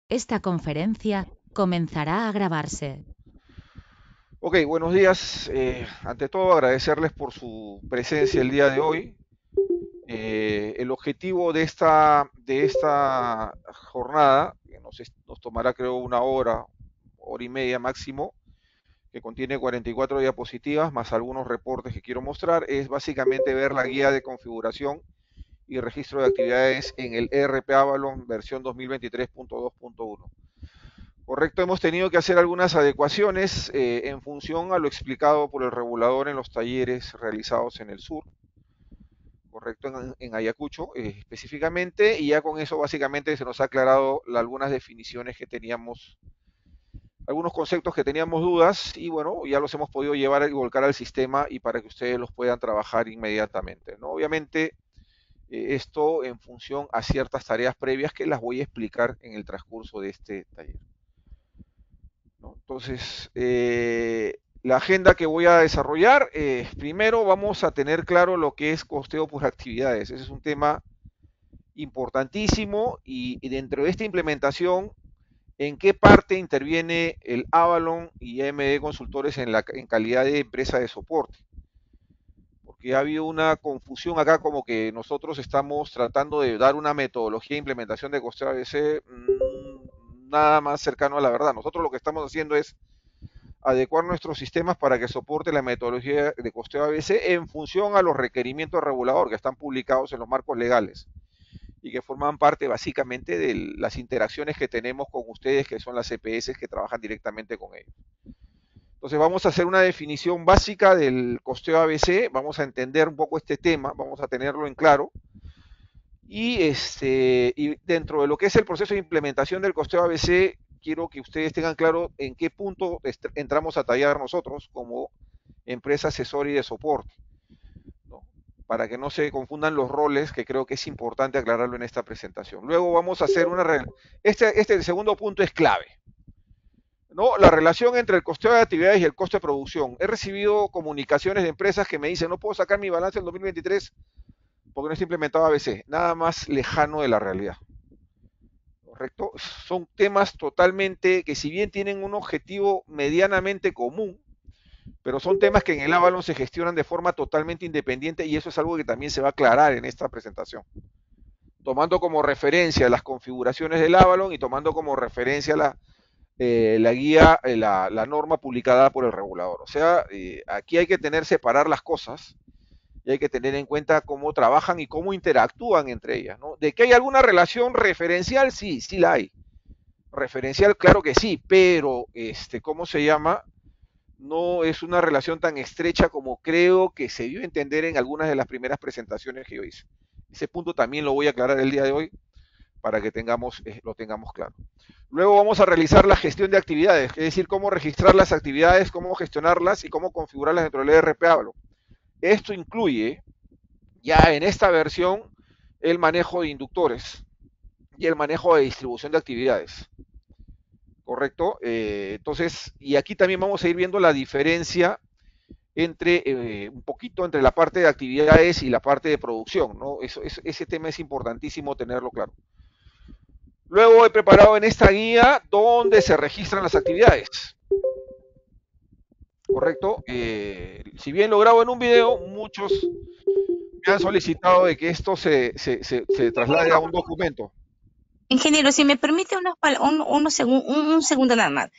Esta conferencia comenzará a grabarse. Ok, buenos días. Ante todo, agradecerles por su presencia el día de hoy. El objetivo de esta jornada, que nos tomará creo una hora, hora y media máximo, que contiene 44 diapositivas más algunos reportes que quiero mostrar, es básicamente ver la guía de configuración y registro de actividades en el ERP Avalon versión 2023.2.1. Correcto, hemos tenido que hacer algunas adecuaciones en función a lo explicado por el regulador en los talleres realizados en el sur, correcto, en Ayacucho específicamente, y ya con eso básicamente se nos ha aclarado algunas definiciones que teníamos, algunos conceptos que teníamos dudas, y bueno, ya los hemos podido llevar y volcar al sistema y para que ustedes los puedan trabajar inmediatamente, ¿no? Obviamente, esto en función a ciertas tareas previas que las voy a explicar en el transcurso de este taller, ¿no? Entonces, la agenda que voy a desarrollar, primero vamos a tener claro lo que es costeo por actividades. Ese es un tema importantísimo y dentro de esta implementación, ¿en qué parte interviene el Avalon y AMD Consultores en calidad de empresa de soporte? Porque ha habido una confusión acá como que nosotros estamos tratando de dar una metodología de implementación de costeo ABC nada más cercano a la verdad. Nosotros lo que estamos haciendo es adecuar nuestros sistemas para que soporte la metodología de costeo ABC en función a los requerimientos regulador que están publicados en los marcos legales y que forman parte básicamente de las interacciones que tenemos con ustedes, que son las CPS que trabajan directamente con ellos. Entonces vamos a hacer una definición básica del costeo ABC, vamos a entender un poco este tema, vamos a tenerlo en claro. Y dentro de lo que es el proceso de implementación del costeo ABC, quiero que ustedes tengan claro en qué punto entramos a tallar nosotros como empresa asesora y de soporte, ¿no? Para que no se confundan los roles, que creo que es importante aclararlo en esta presentación. Luego vamos a hacer el segundo punto es clave, ¿no? La relación entre el costeo de actividades y el costo de producción. He recibido comunicaciones de empresas que me dicen, no puedo sacar mi balance en 2023 porque no está implementado ABC. Nada más lejano de la realidad. ¿Correcto? Son temas totalmente que si bien tienen un objetivo medianamente común, pero son temas que en el Avalon se gestionan de forma totalmente independiente y eso es algo que también se va a aclarar en esta presentación. Tomando como referencia las configuraciones del Avalon y tomando como referencia la guía, la norma publicada por el regulador. O sea, aquí hay que separar las cosas y hay que tener en cuenta cómo trabajan y cómo interactúan entre ellas, ¿no? De que hay alguna relación referencial, sí, sí la hay. Referencial, claro que sí, pero ¿cómo se llama? No es una relación tan estrecha como creo que se dio a entender en algunas de las primeras presentaciones que yo hice. Ese punto también lo voy a aclarar el día de hoy para que lo tengamos claro. Luego vamos a realizar la gestión de actividades, es decir, cómo registrar las actividades, cómo gestionarlas y cómo configurarlas dentro del ERP Hablo. Esto incluye ya en esta versión el manejo de inductores y el manejo de distribución de actividades. ¿Correcto? Entonces, y aquí también vamos a ir viendo la diferencia entre un poquito entre la parte de actividades y la parte de producción, ¿no? Ese tema es importantísimo tenerlo claro. Luego he preparado en esta guía donde se registran las actividades, ¿correcto? Si bien lo grabo en un video, muchos me han solicitado de que esto se traslade a un documento. Ingeniero, si me permite un segundo nada más.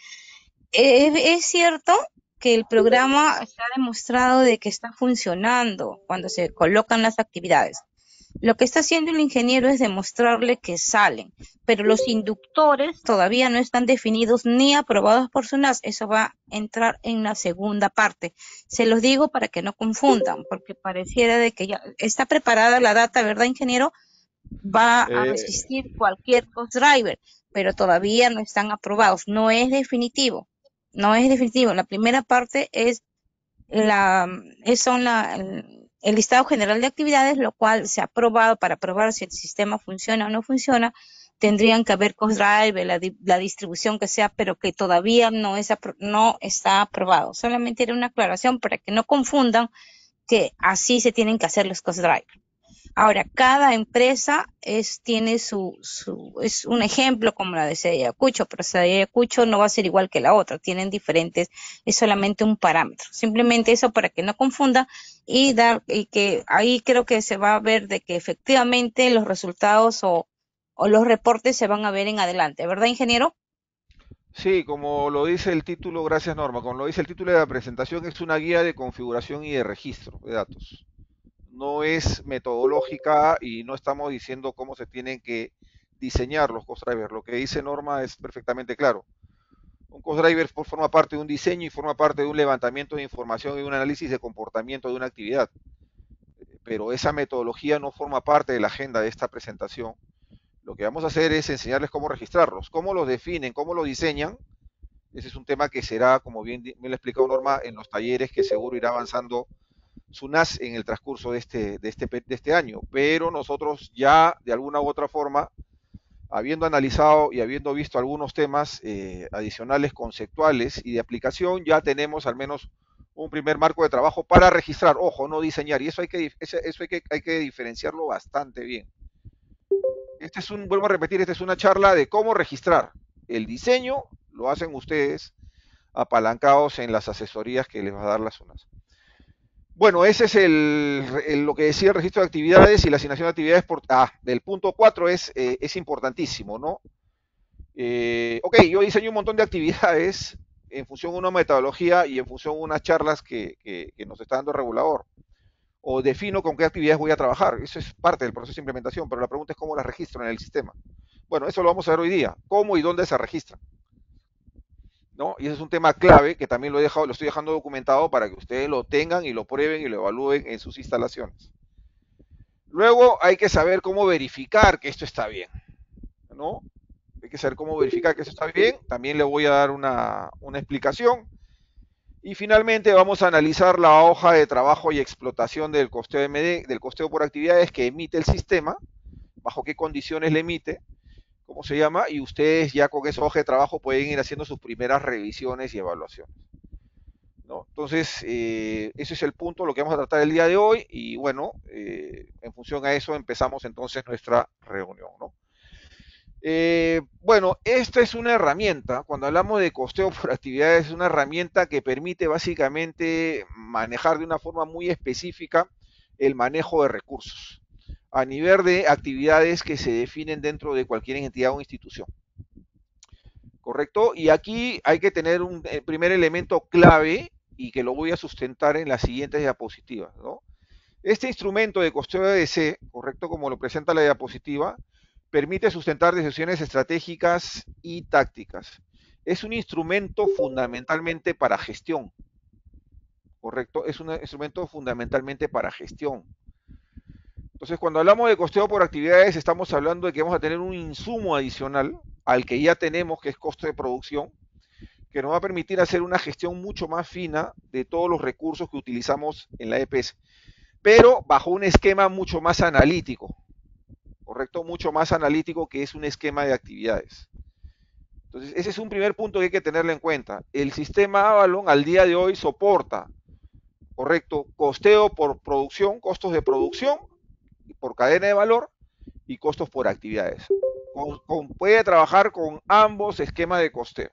Es cierto que el programa se ha demostrado de que está funcionando cuando se colocan las actividades. Lo que está haciendo el ingeniero es demostrarle que salen, pero los inductores todavía no están definidos ni aprobados por SUNAS. Eso va a entrar en la segunda parte. Se los digo para que no confundan, porque pareciera de que ya está preparada la data, ¿verdad, ingeniero? Va a Eh, resistir cualquier cost driver, pero todavía no están aprobados. No es definitivo. No es definitivo. La primera parte es el listado general de actividades, lo cual se ha aprobado para probar si el sistema funciona o no funciona. Tendrían que haber cost driver, la distribución que sea, pero que todavía no está aprobado. Solamente era una aclaración para que no confundan que así se tienen que hacer los cost drivers. Ahora, cada empresa tiene es un ejemplo como la de Sedia Ayacucho, pero Sedia Ayacucho no va a ser igual que la otra, tienen diferentes, es solamente un parámetro. Simplemente eso para que no confunda y que ahí creo que se va a ver de que efectivamente los resultados o los reportes se van a ver en adelante, ¿verdad, ingeniero? Sí, como lo dice el título, gracias Norma, como lo dice el título de la presentación, es una guía de configuración y de registro de datos. No es metodológica y no estamos diciendo cómo se tienen que diseñar los cost drivers. Lo que dice Norma es perfectamente claro. Un cost driver forma parte de un diseño y forma parte de un levantamiento de información y un análisis de comportamiento de una actividad. Pero esa metodología no forma parte de la agenda de esta presentación. Lo que vamos a hacer es enseñarles cómo registrarlos, cómo los definen, cómo los diseñan. Ese es un tema que será, como bien me lo ha explicado Norma, en los talleres que seguro irá avanzando SUNAS en el transcurso de este año. Pero nosotros ya, de alguna u otra forma, habiendo analizado y habiendo visto algunos temas adicionales conceptuales y de aplicación, ya tenemos al menos un primer marco de trabajo para registrar, ojo, no diseñar, y hay que diferenciarlo bastante bien. Vuelvo a repetir, esta es una charla de cómo registrar. El diseño lo hacen ustedes apalancados en las asesorías que les va a dar la SUNAS. Bueno, ese es lo que decía el registro de actividades y la asignación de actividades del punto 4 es importantísimo, ¿no? Ok, yo diseño un montón de actividades en función de una metodología y en función de unas charlas que nos está dando el regulador. O defino con qué actividades voy a trabajar. Eso es parte del proceso de implementación, pero la pregunta es cómo las registro en el sistema. Bueno, eso lo vamos a ver hoy día. ¿Cómo y dónde se registran? ¿No? Y ese es un tema clave que también lo estoy dejando documentado para que ustedes lo tengan y lo prueben y lo evalúen en sus instalaciones. Luego hay que saber cómo verificar que esto está bien, ¿no? Hay que saber cómo verificar que esto está bien. También le voy a dar una explicación. Y finalmente vamos a analizar la hoja de trabajo y explotación del costeo MD, del costeo por actividades que emite el sistema, bajo qué condiciones le emite, cómo se llama, y ustedes ya con esa hoja de trabajo pueden ir haciendo sus primeras revisiones y evaluaciones, ¿no? Entonces, ese es el punto, lo que vamos a tratar el día de hoy, y bueno, en función a eso empezamos entonces nuestra reunión, ¿no? Bueno, esta es una herramienta, cuando hablamos de costeo por actividades, es una herramienta que permite básicamente manejar de una forma muy específica el manejo de recursos a nivel de actividades que se definen dentro de cualquier entidad o institución. ¿Correcto? Y aquí hay que tener un primer elemento clave y que lo voy a sustentar en las siguientes diapositivas, ¿no? Este instrumento de costeo EDC, correcto, como lo presenta la diapositiva, permite sustentar decisiones estratégicas y tácticas. Es un instrumento fundamentalmente para gestión, correcto, es un instrumento fundamentalmente para gestión. Entonces, cuando hablamos de costeo por actividades, estamos hablando de que vamos a tener un insumo adicional al que ya tenemos, que es costo de producción, que nos va a permitir hacer una gestión mucho más fina de todos los recursos que utilizamos en la EPS, pero bajo un esquema mucho más analítico, ¿correcto? Mucho más analítico, que es un esquema de actividades. Entonces, ese es un primer punto que hay que tenerlo en cuenta. El sistema Avalon al día de hoy soporta, ¿correcto? Costeo por producción, costos de producción, por cadena de valor y costos por actividades. Puede trabajar con ambos esquemas de costeo.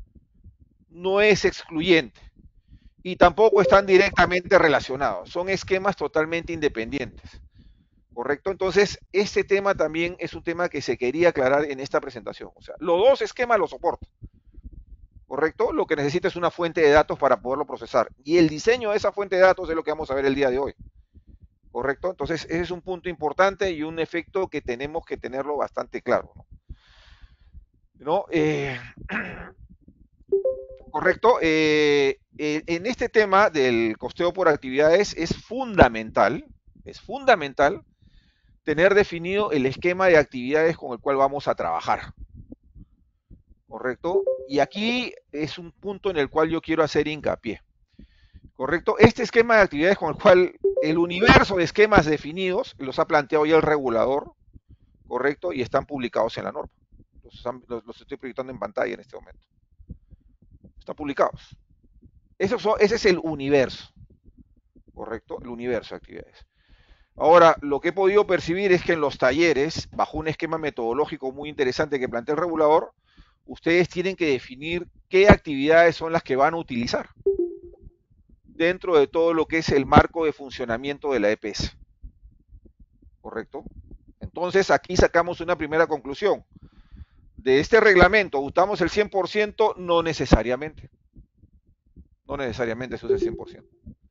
No es excluyente y tampoco están directamente relacionados. Son esquemas totalmente independientes. ¿Correcto? Entonces, este tema también es un tema que se quería aclarar en esta presentación. O sea, los dos esquemas los soportan. ¿Correcto? Lo que necesita es una fuente de datos para poderlo procesar. Y el diseño de esa fuente de datos es lo que vamos a ver el día de hoy. ¿Correcto? Entonces, ese es un punto importante y un efecto que tenemos que tenerlo bastante claro, ¿no? ¿No? Correcto. En este tema del costeo por actividades es fundamental tener definido el esquema de actividades con el cual vamos a trabajar. ¿Correcto? Y aquí es un punto en el cual yo quiero hacer hincapié. ¿Correcto? Este esquema de actividades con el cual el universo de esquemas definidos los ha planteado ya el regulador, ¿correcto? Y están publicados en la norma. Los estoy proyectando en pantalla en este momento. Están publicados. Ese es el universo, ¿correcto? El universo de actividades. Ahora, lo que he podido percibir es que en los talleres, bajo un esquema metodológico muy interesante que plantea el regulador, ustedes tienen que definir qué actividades son las que van a utilizar dentro de todo lo que es el marco de funcionamiento de la EPS. ¿Correcto? Entonces, aquí sacamos una primera conclusión. De este reglamento, ¿gustamos el 100%? No necesariamente. No necesariamente se usa el 100%.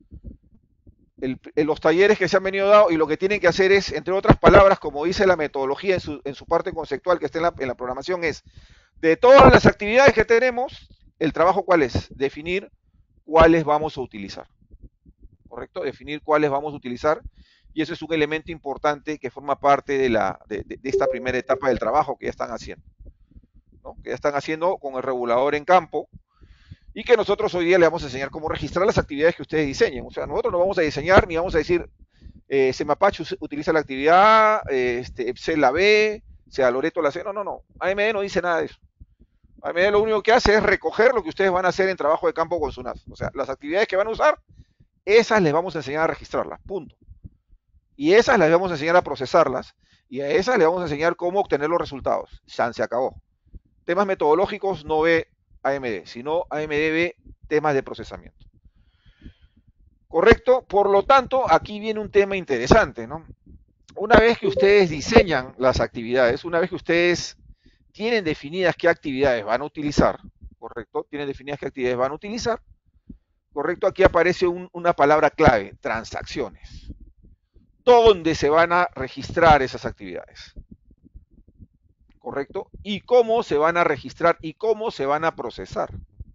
Los talleres que se han venido dando y lo que tienen que hacer es, entre otras palabras, como dice la metodología en su parte conceptual que está en la programación, es de todas las actividades que tenemos, el trabajo ¿cuál es? Definir cuáles vamos a utilizar. ¿Correcto? Definir cuáles vamos a utilizar, y eso es un elemento importante que forma parte de esta primera etapa del trabajo que ya están haciendo, ¿no? Que ya están haciendo con el regulador en campo, y que nosotros hoy día le vamos a enseñar cómo registrar las actividades que ustedes diseñen. O sea, nosotros no vamos a diseñar ni vamos a decir Semapache utiliza la actividad A, EPSEL la B, sea Loreto la C. No, no, no. AMD no dice nada de eso. AMD lo único que hace es recoger lo que ustedes van a hacer en trabajo de campo con SUNAT. O sea, las actividades que van a usar, esas les vamos a enseñar a registrarlas, punto. Y esas les vamos a enseñar a procesarlas, y a esas les vamos a enseñar cómo obtener los resultados. Se acabó. Temas metodológicos no ve AMD, sino AMD ve temas de procesamiento. ¿Correcto? Por lo tanto, aquí viene un tema interesante, ¿no? Una vez que ustedes diseñan las actividades, una vez que ustedes tienen definidas qué actividades van a utilizar, ¿correcto? Tienen definidas qué actividades van a utilizar, ¿correcto? Aquí aparece una palabra clave, transacciones. ¿Dónde se van a registrar esas actividades? ¿Correcto? Y cómo se van a registrar y cómo se van a procesar.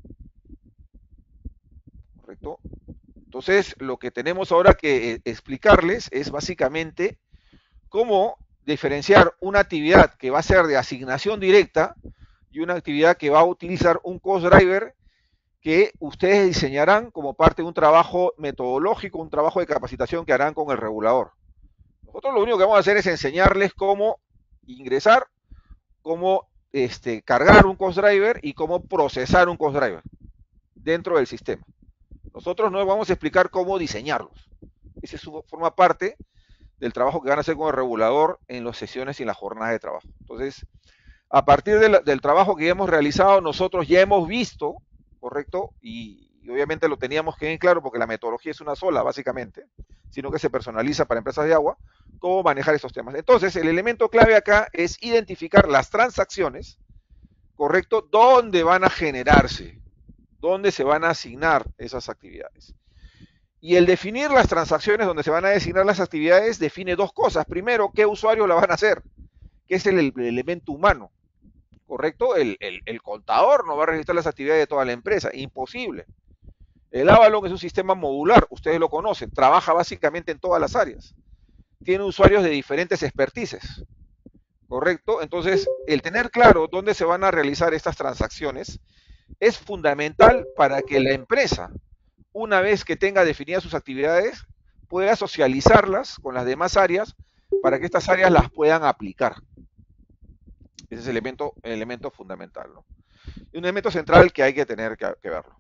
¿Correcto? Entonces, lo que tenemos ahora que explicarles es básicamente cómo diferenciar una actividad que va a ser de asignación directa y una actividad que va a utilizar un cost driver que ustedes diseñarán como parte de un trabajo metodológico, un trabajo de capacitación que harán con el regulador. Nosotros lo único que vamos a hacer es enseñarles cómo ingresar, cómo cargar un cost driver y cómo procesar un cost driver dentro del sistema. Nosotros no vamos a explicar cómo diseñarlos. Esa forma parte del trabajo que van a hacer con el regulador en las sesiones y en las jornadas de trabajo. Entonces, a partir del trabajo que ya hemos realizado, nosotros ya hemos visto, ¿correcto? Y obviamente lo teníamos que ver claro porque la metodología es una sola, básicamente, sino que se personaliza para empresas de agua, cómo manejar estos temas. Entonces, el elemento clave acá es identificar las transacciones, ¿correcto? ¿Dónde van a generarse? ¿Dónde se van a asignar esas actividades? Y el definir las transacciones donde se van a designar las actividades define dos cosas. Primero, ¿qué usuarios la van a hacer? Que es el elemento humano, ¿correcto? El contador no va a registrar las actividades de toda la empresa, imposible. El Avalon es un sistema modular, ustedes lo conocen, trabaja básicamente en todas las áreas. Tiene usuarios de diferentes expertices, ¿correcto? Entonces, el tener claro dónde se van a realizar estas transacciones es fundamental para que la empresa, una vez que tenga definidas sus actividades, pueda socializarlas con las demás áreas para que estas áreas las puedan aplicar. Ese es el elemento fundamental, ¿no? Y un elemento central que hay que tener que verlo.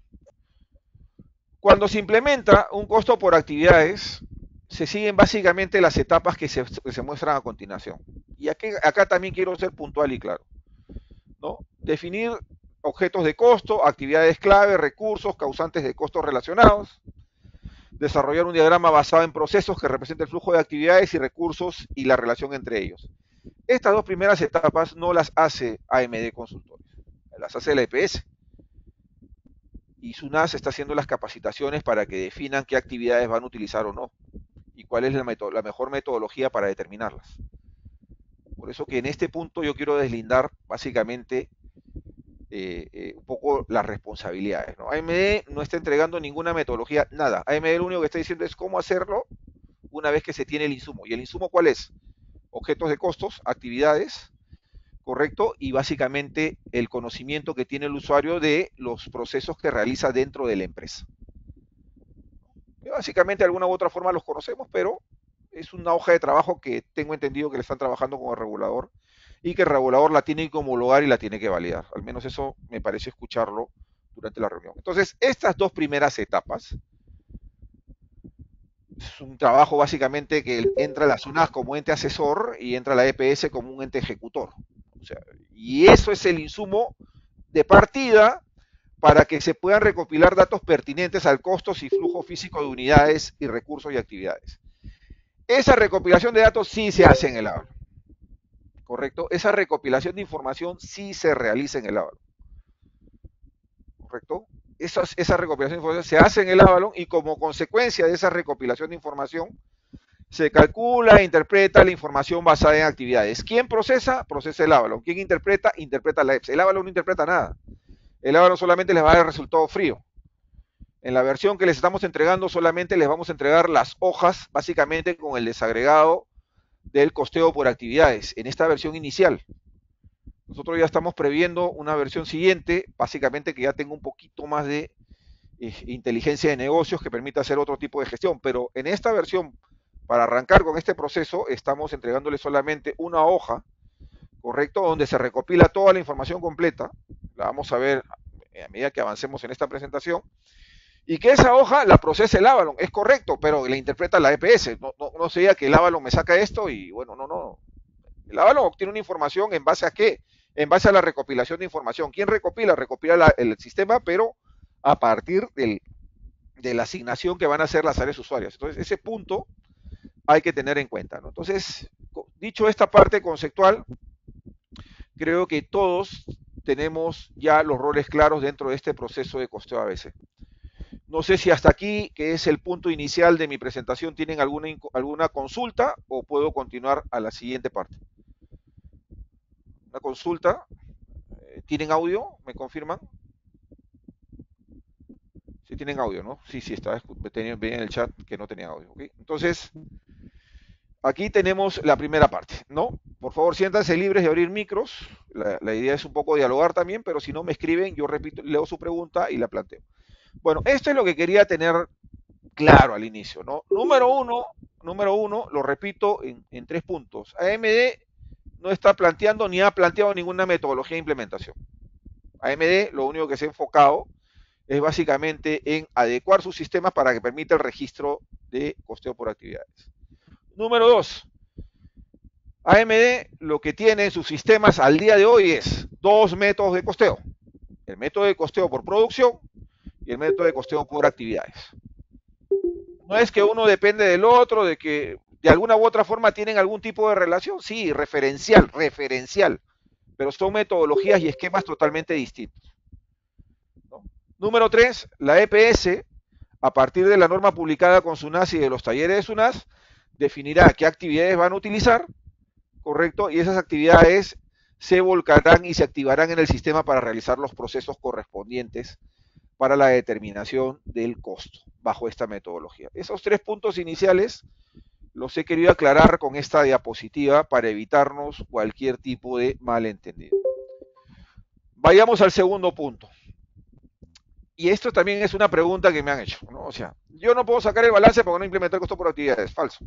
Cuando se implementa un costo por actividades, se siguen básicamente las etapas que se muestran a continuación. Y acá también quiero ser puntual y claro, ¿no? Definir objetos de costo, actividades clave, recursos, causantes de costos relacionados, desarrollar un diagrama basado en procesos que represente el flujo de actividades y recursos y la relación entre ellos. Estas dos primeras etapas no las hace AMD Consultores, las hace la EPS. Y SUNAT está haciendo las capacitaciones para que definan qué actividades van a utilizar o no, y cuál es la mejor metodología para determinarlas. Por eso que en este punto yo quiero deslindar básicamente un poco las responsabilidades, ¿no? AMD no está entregando ninguna metodología, nada. AMD lo único que está diciendo es cómo hacerlo una vez que se tiene el insumo. ¿Y el insumo cuál es? Objetos de costos, actividades, ¿correcto? Y básicamente el conocimiento que tiene el usuario de los procesos que realiza dentro de la empresa. Y básicamente de alguna u otra forma los conocemos, pero es una hoja de trabajo que tengo entendido que le están trabajando con el regulador y que el regulador la tiene que homologar y la tiene que validar. Al menos eso me pareció escucharlo durante la reunión. Entonces, estas dos primeras etapas Es un trabajo básicamente que entra la SUNAS como ente asesor y entra la EPS como un ente ejecutor. O sea, y eso es el insumo de partida para que se puedan recopilar datos pertinentes al costos y flujo físico de unidades y recursos y actividades. Esa recopilación de datos sí se hace en el Avalon, ¿correcto? Esa recopilación de información sí se realiza en el Avalon, ¿correcto? Esa recopilación de información se hace en el Avalon y como consecuencia de esa recopilación de información se calcula e interpreta la información basada en actividades. ¿Quién procesa? Procesa el Avalon. ¿Quién interpreta? Interpreta la EPS. El Avalon no interpreta nada. El Avalon solamente les va a dar el resultado frío. En la versión que les estamos entregando solamente les vamos a entregar las hojas, básicamente con el desagregado del costeo por actividades. En esta versión inicial, nosotros ya estamos previendo una versión siguiente, básicamente que ya tenga un poquito más de inteligencia de negocios que permita hacer otro tipo de gestión. Pero en esta versión, para arrancar con este proceso, estamos entregándole solamente una hoja, ¿correcto? Donde se recopila toda la información completa. La vamos a ver a medida que avancemos en esta presentación. Y que esa hoja la procesa el Avalon, es correcto, pero la interpreta la EPS. No sería que el Avalon me saca esto y bueno, no. El Avalon obtiene una información en base a qué? En base a la recopilación de información. ¿Quién recopila? Recopila el sistema, pero a partir de la asignación que van a hacer las áreas usuarias. Entonces, ese punto hay que tener en cuenta, ¿no? Entonces, dicho esta parte conceptual, creo que todos tenemos ya los roles claros dentro de este proceso de costeo ABC. No sé si hasta aquí, que es el punto inicial de mi presentación, tienen alguna consulta o puedo continuar a la siguiente parte. Una consulta. ¿Tienen audio? ¿Me confirman? Sí tienen audio, ¿no? Sí, estaba bien en el chat que no tenía audio. ¿Okay? Entonces, aquí tenemos la primera parte, ¿no? Por favor, siéntanse libres de abrir micros. La idea es un poco dialogar también, pero si no me escriben, yo repito, leo su pregunta y la planteo. Bueno, esto es lo que quería tener claro al inicio, ¿no? Número uno, lo repito en 3 puntos. AMD no está planteando ni ha planteado ninguna metodología de implementación. AMD lo único que se ha enfocado es básicamente en adecuar sus sistemas para que permita el registro de costeo por actividades. Número 2, AMD lo que tiene en sus sistemas al día de hoy es 2 métodos de costeo. El método de costeo por producción y el método de costeo por actividades. No es que uno depende del otro, de que de alguna u otra forma tienen algún tipo de relación, sí, referencial, pero son metodologías y esquemas totalmente distintos, ¿no? Número 3, la EPS, a partir de la norma publicada con SUNAS y de los talleres de SUNAS, definirá qué actividades van a utilizar, ¿correcto? Y esas actividades se volcarán y se activarán en el sistema para realizar los procesos correspondientes para la determinación del costo bajo esta metodología. Esos 3 puntos iniciales los he querido aclarar con esta diapositiva para evitarnos cualquier tipo de malentendido. Vayamos al segundo punto. Y esto también es una pregunta que me han hecho, ¿no? O sea, yo no puedo sacar el balance porque no implementé el costo por actividades. Falso.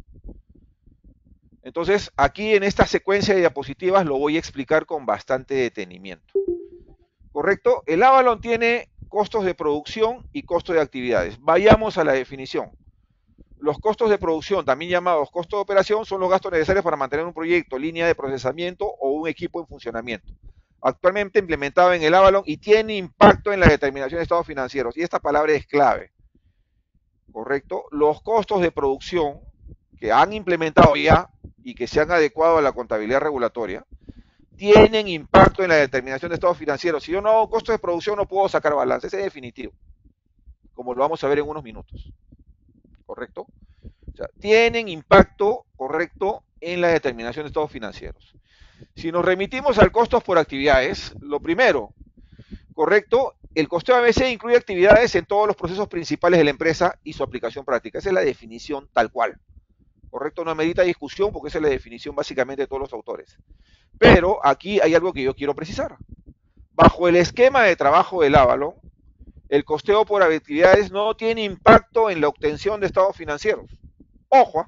Entonces, aquí en esta secuencia de diapositivas lo voy a explicar con bastante detenimiento. ¿Correcto? El Avalon tiene costos de producción y costos de actividades. Vayamos a la definición. Los costos de producción, también llamados costos de operación, son los gastos necesarios para mantener un proyecto, línea de procesamiento o un equipo en funcionamiento. Actualmente implementado en el Avalon y tiene impacto en la determinación de estados financieros. Y esta palabra es clave. ¿Correcto? Los costos de producción que han implementado ya y que se han adecuado a la contabilidad regulatoria tienen impacto en la determinación de estados financieros. Si yo no hago costos de producción, no puedo sacar balance. Ese es definitivo, como lo vamos a ver en unos minutos. ¿Correcto? O sea, tienen impacto, correcto, en la determinación de estados financieros. Si nos remitimos al costos por actividades, lo primero, correcto, el costeo ABC incluye actividades en todos los procesos principales de la empresa y su aplicación práctica. Esa es la definición tal cual. Correcto, no amerita discusión porque esa es la definición básicamente de todos los autores. Pero aquí hay algo que yo quiero precisar. Bajo el esquema de trabajo del Avalon, el costeo por actividades no tiene impacto en la obtención de estados financieros. Ojo,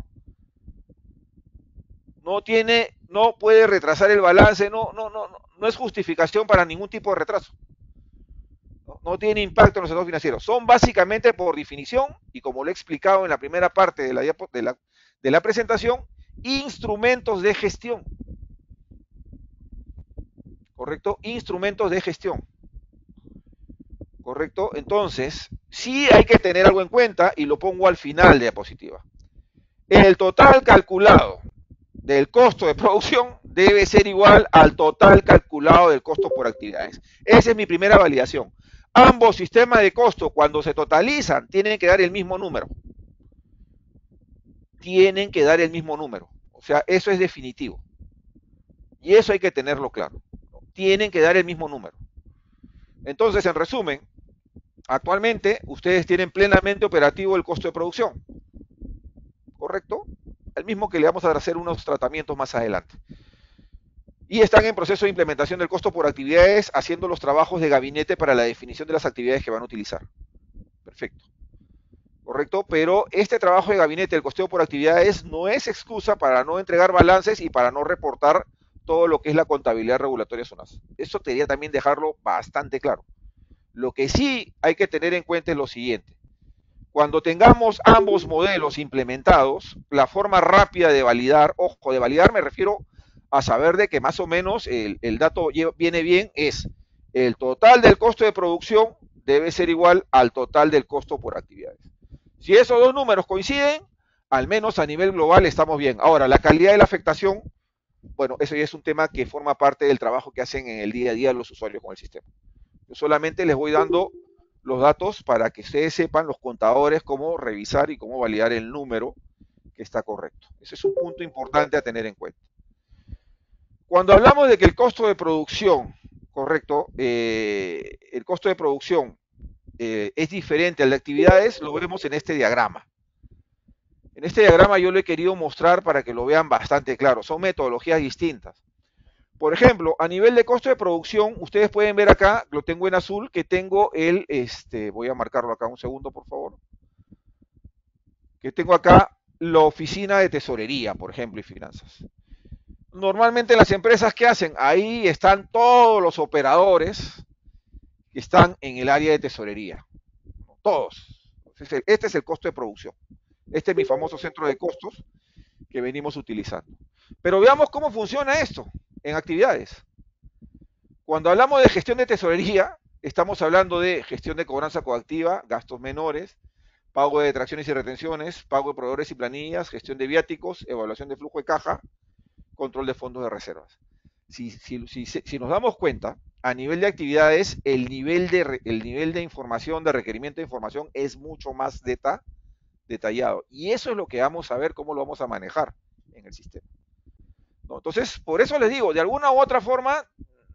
no puede retrasar el balance, no es justificación para ningún tipo de retraso. No tiene impacto en los estados financieros. Son básicamente, por definición, y como lo he explicado en la primera parte de la presentación, instrumentos de gestión. ¿Correcto? Instrumentos de gestión. ¿Correcto? Entonces, sí hay que tener algo en cuenta y lo pongo al final de la diapositiva. El total calculado del costo de producción debe ser igual al total calculado del costo por actividades. Esa es mi primera validación. Ambos sistemas de costo, cuando se totalizan, tienen que dar el mismo número. Tienen que dar el mismo número. O sea, eso es definitivo. Y eso hay que tenerlo claro. Tienen que dar el mismo número. Entonces, en resumen, actualmente ustedes tienen plenamente operativo el costo de producción. ¿Correcto? El mismo que le vamos a hacer unos tratamientos más adelante. Y están en proceso de implementación del costo por actividades, haciendo los trabajos de gabinete para la definición de las actividades que van a utilizar. Perfecto. ¿Correcto? Pero este trabajo de gabinete, el costeo por actividades, no es excusa para no entregar balances y para no reportar todo lo que es la contabilidad regulatoria SUNAS. Eso debería también dejarlo bastante claro. Lo que sí hay que tener en cuenta es lo siguiente. Cuando tengamos ambos modelos implementados, la forma rápida de validar, ojo, de validar me refiero a saber de que más o menos el dato viene bien, es el total del costo de producción debe ser igual al total del costo por actividades. Si esos dos números coinciden, al menos a nivel global estamos bien. Ahora, la calidad de la afectación, bueno, eso ya es un tema que forma parte del trabajo que hacen en el día a día los usuarios con el sistema. Yo solamente les voy dando los datos para que ustedes sepan, los contadores, cómo revisar y cómo validar el número que está correcto. Ese es un punto importante a tener en cuenta. Cuando hablamos de que el costo de producción, correcto, el costo de producción es diferente al de actividades, lo vemos en este diagrama. En este diagrama yo lo he querido mostrar para que lo vean bastante claro. Son metodologías distintas. Por ejemplo, a nivel de costo de producción, ustedes pueden ver acá, lo tengo en azul, que tengo voy a marcarlo acá un segundo, por favor. Que tengo acá la oficina de tesorería, por ejemplo, y finanzas. Normalmente las empresas, ¿qué hacen? Ahí están todos los operadores que están en el área de tesorería. Todos. Este es el costo de producción. Este es mi famoso centro de costos que venimos utilizando. Pero veamos cómo funciona esto en actividades. Cuando hablamos de gestión de tesorería, estamos hablando de gestión de cobranza coactiva, gastos menores, pago de detracciones y retenciones, pago de proveedores y planillas, gestión de viáticos, evaluación de flujo de caja, control de fondos de reservas. Si nos damos cuenta, a nivel de actividades, el nivel de información, de requerimiento de información es mucho más detallado. Y eso es lo que vamos a ver cómo lo vamos a manejar en el sistema. ¿No? Entonces, por eso les digo, de alguna u otra forma,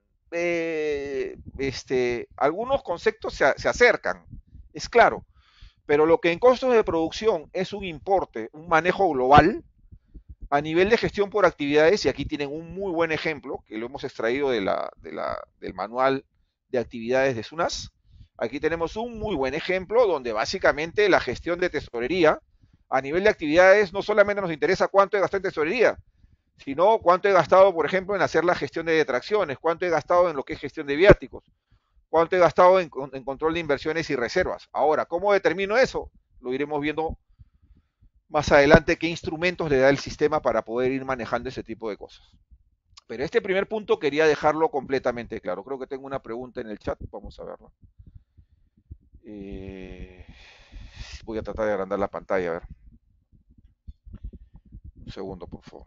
algunos conceptos se acercan, es claro, pero lo que en costos de producción es un importe, un manejo global, a nivel de gestión por actividades, y aquí tienen un muy buen ejemplo, que lo hemos extraído del manual de actividades de SUNAS. Aquí tenemos un muy buen ejemplo donde básicamente la gestión de tesorería, a nivel de actividades, no solamente nos interesa cuánto he gastado en tesorería, sino cuánto he gastado, por ejemplo, en hacer la gestión de detracciones, cuánto he gastado en lo que es gestión de viáticos, cuánto he gastado en control de inversiones y reservas. Ahora, ¿cómo determino eso? Lo iremos viendo más adelante, qué instrumentos le da el sistema para poder ir manejando ese tipo de cosas. Pero este primer punto quería dejarlo completamente claro. Creo que tengo una pregunta en el chat, vamos a verla. Voy a tratar de agrandar la pantalla, a ver. Un segundo, por favor.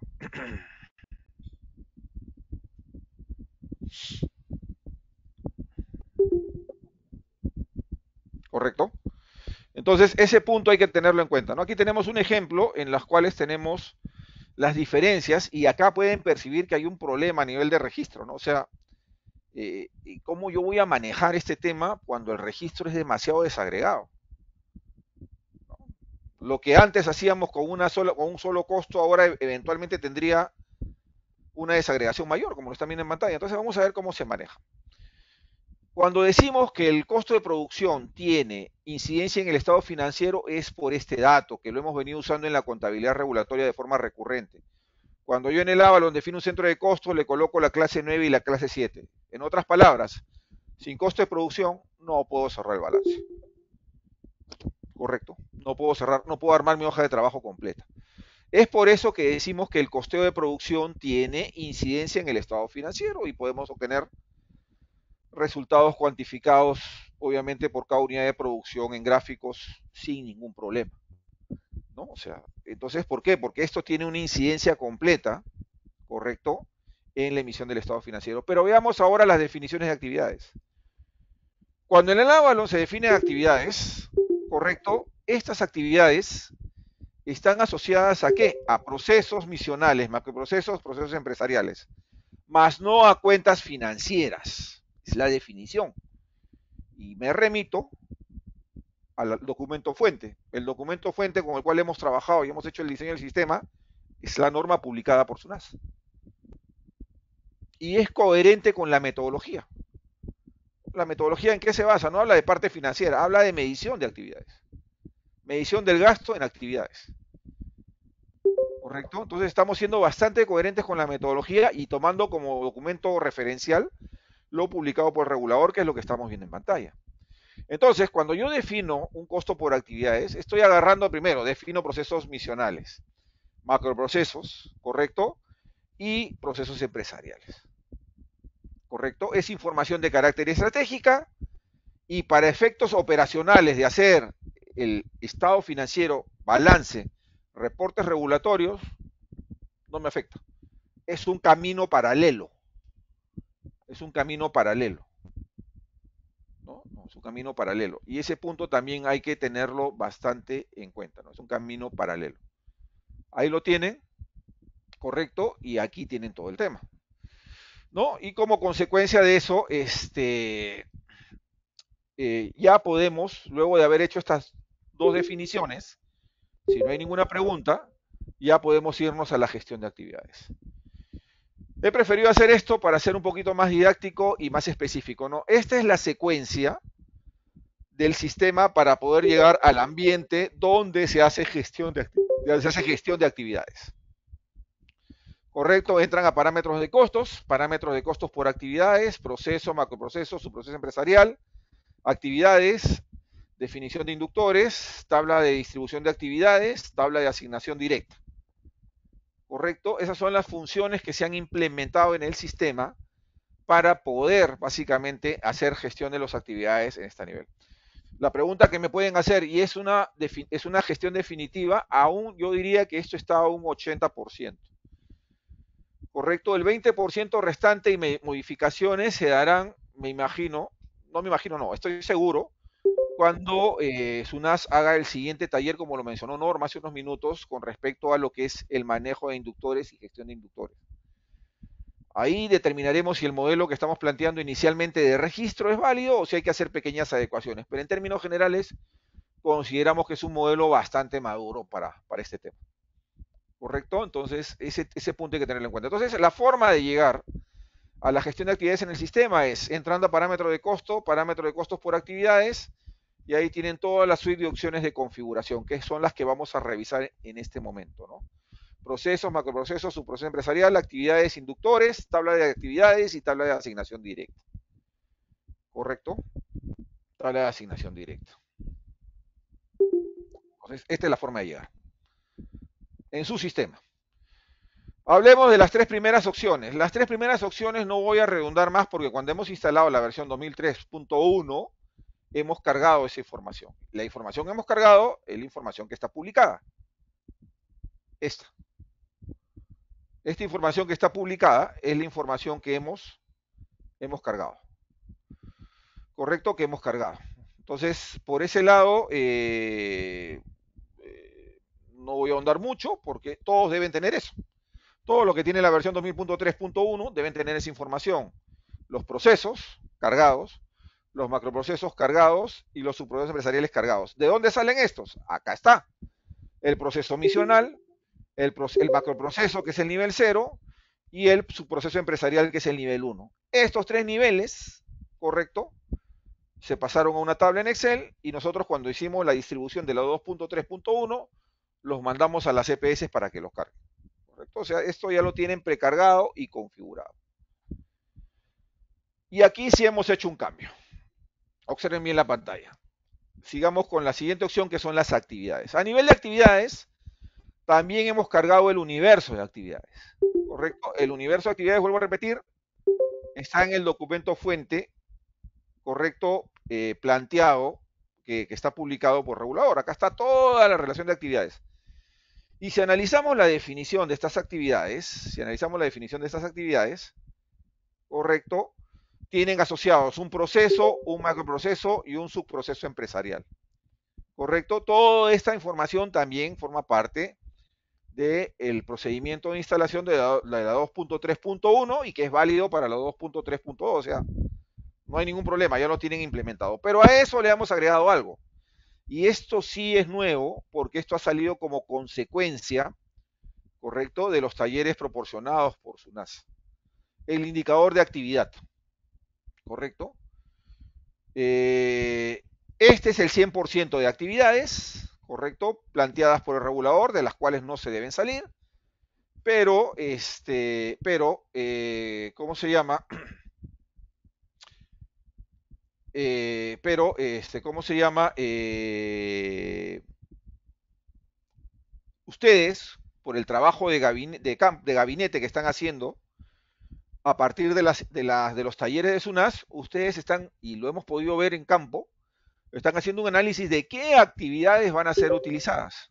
¿Correcto? Entonces, ese punto hay que tenerlo en cuenta, ¿no? Aquí tenemos un ejemplo en las cuales tenemos las diferencias y acá pueden percibir que hay un problema a nivel de registro, ¿no? O sea, ¿cómo yo voy a manejar este tema cuando el registro es demasiado desagregado? ¿No? Lo que antes hacíamos con un solo costo, ahora eventualmente tendría una desagregación mayor, como lo están viendo en pantalla. Entonces vamos a ver cómo se maneja. Cuando decimos que el costo de producción tiene incidencia en el estado financiero es por este dato, que lo hemos venido usando en la contabilidad regulatoria de forma recurrente. Cuando yo en el Avalon defino un centro de costos, le coloco la clase 9 y la clase 7. En otras palabras, sin costo de producción no puedo cerrar el balance. Correcto. No puedo cerrar, no puedo armar mi hoja de trabajo completa. Es por eso que decimos que el costeo de producción tiene incidencia en el estado financiero y podemos obtener resultados cuantificados, obviamente, por cada unidad de producción en gráficos sin ningún problema, ¿no? O sea, entonces, ¿por qué? Porque esto tiene una incidencia completa, ¿correcto?, en la emisión del estado financiero. Pero veamos ahora las definiciones de actividades. Cuando en el Avalon se definen actividades, ¿correcto?, estas actividades están asociadas ¿a qué? A procesos misionales, macroprocesos, procesos empresariales, más no a cuentas financieras. Es la definición. Y me remito al documento fuente. El documento fuente con el cual hemos trabajado y hemos hecho el diseño del sistema es la norma publicada por SUNAS. Y es coherente con la metodología. ¿La metodología en qué se basa? No habla de parte financiera, habla de medición de actividades. Medición del gasto en actividades. ¿Correcto? Entonces estamos siendo bastante coherentes con la metodología y tomando como documento referencial lo publicado por el regulador, que es lo que estamos viendo en pantalla. Entonces, cuando yo defino un costo por actividades, estoy agarrando primero, defino procesos misionales, macroprocesos, ¿correcto? Y procesos empresariales, ¿correcto? Es información de carácter estratégica y para efectos operacionales de hacer el estado financiero, balance, reportes regulatorios, no me afecta. Es un camino paralelo. Es un camino paralelo. ¿No? Es un camino paralelo. Y ese punto también hay que tenerlo bastante en cuenta, ¿no? Es un camino paralelo. Ahí lo tienen, correcto, y aquí tienen todo el tema, ¿no? Y como consecuencia de eso, ya podemos, luego de haber hecho estas dos definiciones, si no hay ninguna pregunta, ya podemos irnos a la gestión de actividades. He preferido hacer esto para ser un poquito más didáctico y más específico, ¿no? Esta es la secuencia del sistema para poder llegar al ambiente donde se hace gestión de actividades. Correcto, entran a parámetros de costos por actividades, proceso, macroproceso, subproceso empresarial, actividades, definición de inductores, tabla de distribución de actividades, tabla de asignación directa. Correcto, esas son las funciones que se han implementado en el sistema para poder básicamente hacer gestión de las actividades en este nivel. La pregunta que me pueden hacer, y es una gestión definitiva, aún yo diría que esto está a un 80%. Correcto, el 20% restante y modificaciones se darán, estoy seguro, cuando SUNAS haga el siguiente taller, como lo mencionó Norma hace unos minutos, con respecto a lo que es el manejo de inductores y gestión de inductores. Ahí determinaremos si el modelo que estamos planteando inicialmente de registro es válido o si hay que hacer pequeñas adecuaciones. Pero en términos generales, consideramos que es un modelo bastante maduro para este tema. ¿Correcto? Entonces, ese punto hay que tenerlo en cuenta. Entonces, la forma de llegar a la gestión de actividades en el sistema es entrando a parámetro de costos por actividades, y ahí tienen toda la suite de opciones de configuración, que son las que vamos a revisar en este momento, ¿no? Procesos, macroprocesos, subproceso empresarial, actividades, inductores, tabla de actividades y tabla de asignación directa. ¿Correcto? Tabla de asignación directa. Entonces, esta es la forma de llegar en su sistema. Hablemos de las tres primeras opciones. Las tres primeras opciones no voy a redundar más porque cuando hemos instalado la versión 2003.1 hemos cargado esa información. La información que hemos cargado es la información que está publicada. Esta información que está publicada es la información que hemos cargado. Correcto, que hemos cargado. Entonces, por ese lado, no voy a ahondar mucho porque todos deben tener eso. Todo lo que tiene la versión 2000.3.1 deben tener esa información. Los procesos cargados, los macroprocesos cargados y los subprocesos empresariales cargados. ¿De dónde salen estos? Acá está. El proceso misional, el macroproceso, que es el nivel 0, y el subproceso empresarial, que es el nivel 1. Estos tres niveles, correcto, se pasaron a una tabla en Excel y nosotros cuando hicimos la distribución de la 2.3.1 los mandamos a las CPS para que los carguen. ¿Correcto? O sea, esto ya lo tienen precargado y configurado. Y aquí sí hemos hecho un cambio. Observen bien la pantalla. Sigamos con la siguiente opción, que son las actividades. A nivel de actividades, también hemos cargado el universo de actividades. ¿Correcto? El universo de actividades, vuelvo a repetir, está en el documento fuente, correcto, planteado, que está publicado por regulador. Acá está toda la relación de actividades. Y si analizamos la definición de estas actividades, correcto, tienen asociados un proceso, un macroproceso y un subproceso empresarial. ¿Correcto? Toda esta información también forma parte del procedimiento de instalación de la 2.3.1 y que es válido para la 2.3.2, o sea, no hay ningún problema, ya lo tienen implementado. Pero a eso le hemos agregado algo. Y esto sí es nuevo porque esto ha salido como consecuencia, ¿correcto?, de los talleres proporcionados por SUNAS. El indicador de actividad, ¿correcto? Este es el 100% de actividades, ¿correcto?, planteadas por el regulador, de las cuales no se deben salir, pero, ¿cómo se llama? ¿Cómo se llama? Ustedes, por el trabajo de gabinete que están haciendo, a partir de los talleres de SUNAS, ustedes están, y lo hemos podido ver en campo, están haciendo un análisis de qué actividades van a ser utilizadas,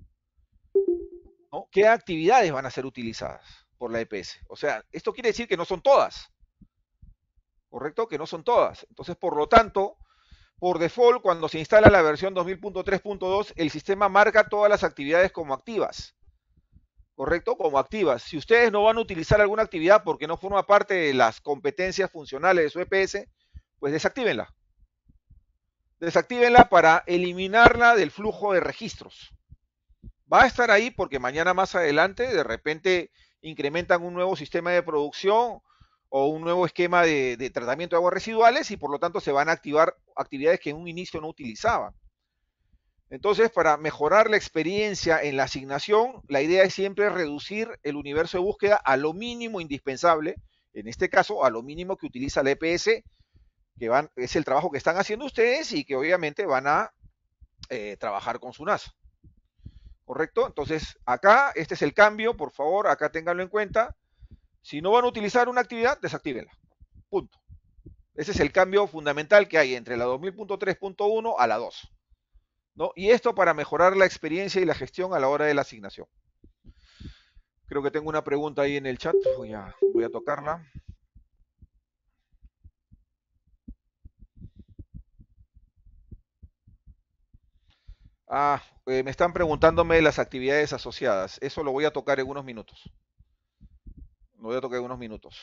¿no? ¿Qué actividades van a ser utilizadas por la EPS? O sea, esto quiere decir que no son todas, ¿correcto? Que no son todas. Entonces, por lo tanto, por default, cuando se instala la versión 2000.3.2, el sistema marca todas las actividades como activas, ¿correcto? Como activas. Si ustedes no van a utilizar alguna actividad porque no forma parte de las competencias funcionales de su EPS, pues desactívenla. Desactívenla para eliminarla del flujo de registros. Va a estar ahí porque mañana más adelante de repente incrementan un nuevo sistema de producción o un nuevo esquema de tratamiento de aguas residuales y por lo tanto se van a activar actividades que en un inicio no utilizaban. Entonces, para mejorar la experiencia en la asignación, la idea es siempre reducir el universo de búsqueda a lo mínimo indispensable, en este caso a lo mínimo que utiliza la EPS, que es el trabajo que están haciendo ustedes y que obviamente van a trabajar con SUNAS. ¿Correcto? Entonces, acá, este es el cambio, por favor, acá ténganlo en cuenta. Si no van a utilizar una actividad, desactívenla. Punto. Ese es el cambio fundamental que hay entre la 2000.3.1 a la 2. ¿No? Y esto para mejorar la experiencia y la gestión a la hora de la asignación. Creo que tengo una pregunta ahí en el chat, voy a tocarla. Me están preguntándome las actividades asociadas. Eso lo voy a tocar en unos minutos. Lo voy a tocar en unos minutos.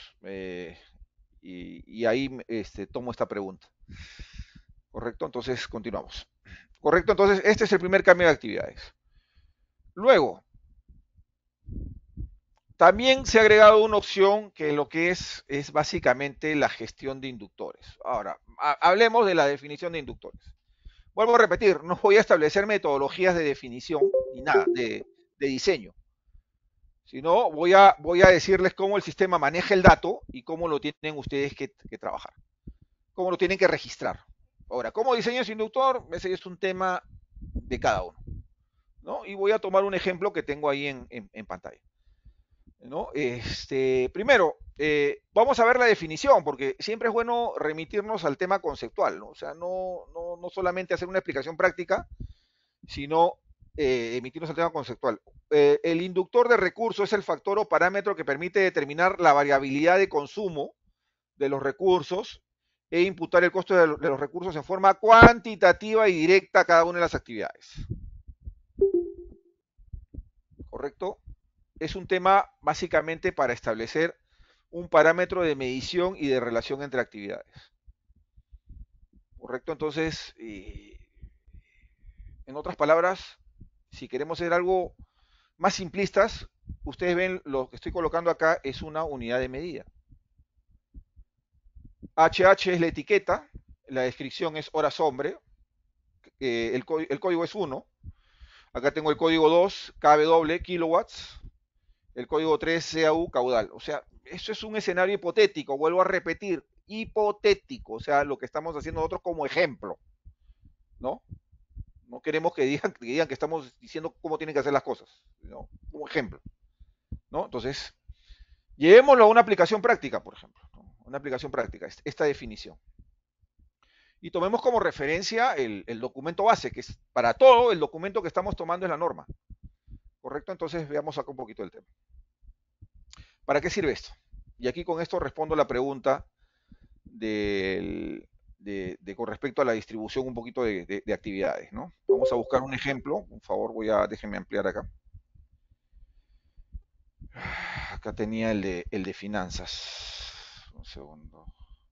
Y ahí tomo esta pregunta. ¿Correcto? Entonces, continuamos. ¿Correcto? Entonces, este es el primer cambio de actividades. Luego, también se ha agregado una opción que lo que es básicamente la gestión de inductores. Ahora, hablemos de la definición de inductores. Vuelvo a repetir, no voy a establecer metodologías de definición ni nada, de diseño, sino voy a decirles cómo el sistema maneja el dato y cómo lo tienen ustedes que trabajar, cómo lo tienen que registrar. Ahora, ¿cómo diseño ese inductor? Ese es un tema de cada uno, ¿no? Y voy a tomar un ejemplo que tengo ahí en pantalla, ¿no? Primero, vamos a ver la definición, porque siempre es bueno remitirnos al tema conceptual, ¿no? O sea, no solamente hacer una explicación práctica, sino emitirnos al tema conceptual. El inductor de recursos es el factor o parámetro que permite determinar la variabilidad de consumo de los recursos e imputar el costo de los recursos en forma cuantitativa y directa a cada una de las actividades. ¿Correcto? Es un tema básicamente para establecer un parámetro de medición y de relación entre actividades. ¿Correcto? Entonces, en otras palabras, si queremos ser algo más simplistas, ustedes ven lo que estoy colocando acá es una unidad de medida. HH es la etiqueta, la descripción es horas hombre, el código es 1, acá tengo el código 2, kW, kilowatts, el código 3, CAU, caudal. O sea, eso es un escenario hipotético, vuelvo a repetir, hipotético, o sea, lo que estamos haciendo nosotros como ejemplo, ¿no? No queremos que digan que estamos diciendo cómo tienen que hacer las cosas, ¿no? Como ejemplo, ¿no? Entonces, llevémoslo a una aplicación práctica, por ejemplo, ¿no? Una aplicación práctica, esta definición. Y tomemos como referencia el documento base, que es para todo el documento que estamos tomando es la norma. ¿Correcto? Entonces veamos acá un poquito el tema. ¿Para qué sirve esto? Y aquí con esto respondo la pregunta con respecto a la distribución un poquito de actividades, ¿no? Vamos a buscar un ejemplo. Por favor, déjenme ampliar acá. Acá tenía el de finanzas. Un segundo.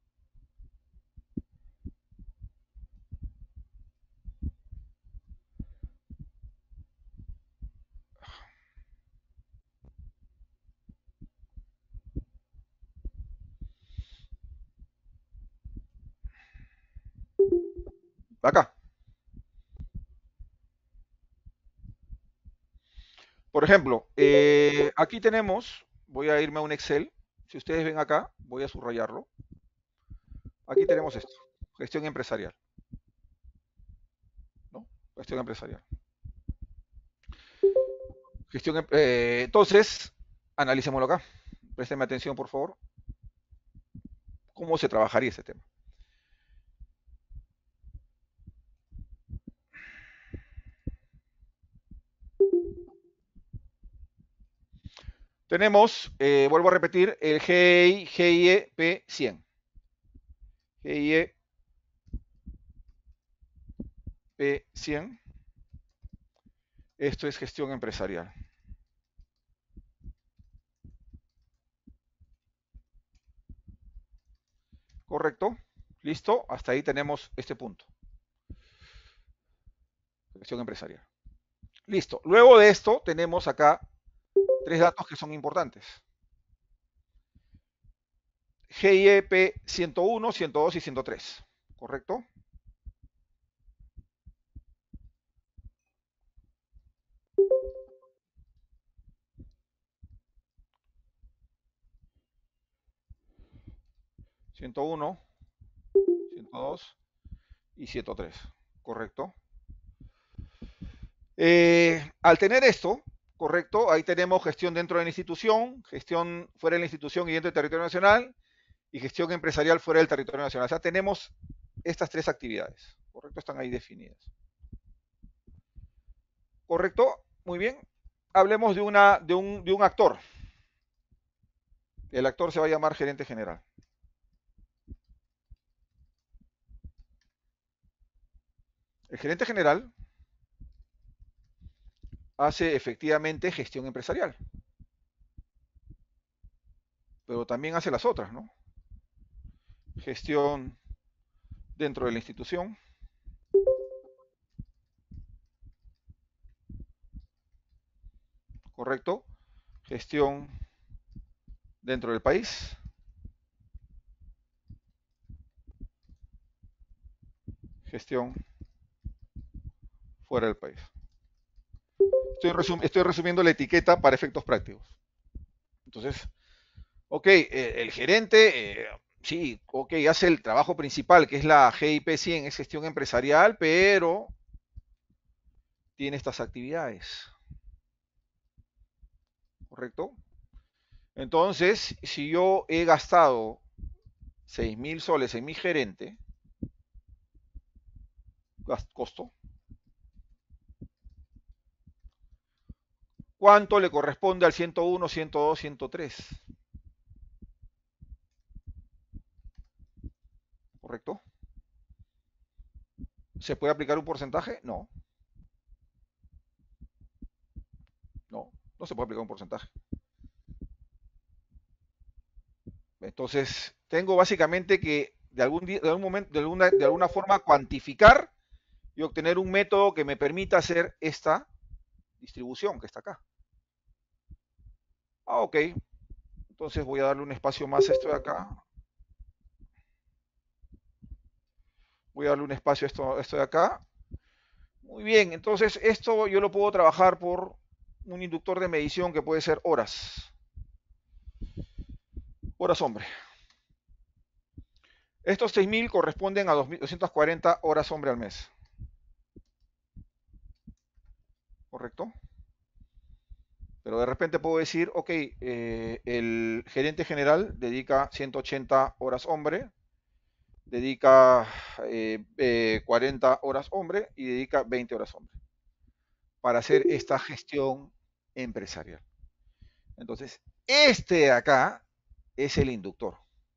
Acá. Por ejemplo, aquí tenemos, voy a irme a un Excel. Si ustedes ven acá, voy a subrayarlo. Aquí tenemos esto, gestión empresarial. ¿No? Gestión empresarial. Entonces, analicémoslo acá. Préstenme atención, por favor. ¿Cómo se trabajaría ese tema? Tenemos, vuelvo a repetir, el GIE P100. GIE P100. Esto es gestión empresarial. ¿Correcto? ¿Listo? Hasta ahí tenemos este punto. Gestión empresarial. Listo. Luego de esto tenemos acá tres datos que son importantes. GIEP 101, 102 y 103. ¿Correcto? ¿101, 102 y 103? ¿Correcto? Al tener esto, correcto, ahí tenemos gestión dentro de la institución, gestión fuera de la institución y dentro del territorio nacional, y gestión empresarial fuera del territorio nacional. O sea, tenemos estas tres actividades, correcto, están ahí definidas. Correcto, muy bien. Hablemos de un actor. El actor se va a llamar gerente general. El gerente general hace efectivamente gestión empresarial, pero también hace las otras, ¿no? Gestión dentro de la institución, ¿correcto? Gestión dentro del país, gestión fuera del país. Estoy resumiendo la etiqueta para efectos prácticos. Entonces, ok, el gerente, sí, ok, hace el trabajo principal, que es la GIP 100, es gestión empresarial, pero tiene estas actividades. ¿Correcto? Entonces, si yo he gastado 6.000 soles en mi gerente, costo, ¿cuánto le corresponde al 101, 102, 103? ¿Correcto? ¿Se puede aplicar un porcentaje? No. No, no se puede aplicar un porcentaje. Entonces, tengo básicamente que de algún momento, de alguna forma cuantificar y obtener un método que me permita hacer esta distribución que está acá. Ah, ok. Entonces voy a darle un espacio más a esto de acá. Voy a darle un espacio a esto de acá. Muy bien, entonces esto yo lo puedo trabajar por un inductor de medición que puede ser horas. Horas hombre. Estos 6.000 corresponden a 240 horas hombre al mes. ¿Correcto? Pero de repente puedo decir, ok, el gerente general dedica 180 horas hombre, dedica 40 horas hombre y dedica 20 horas hombre para hacer esta gestión empresarial. Entonces, este de acá es el inductor,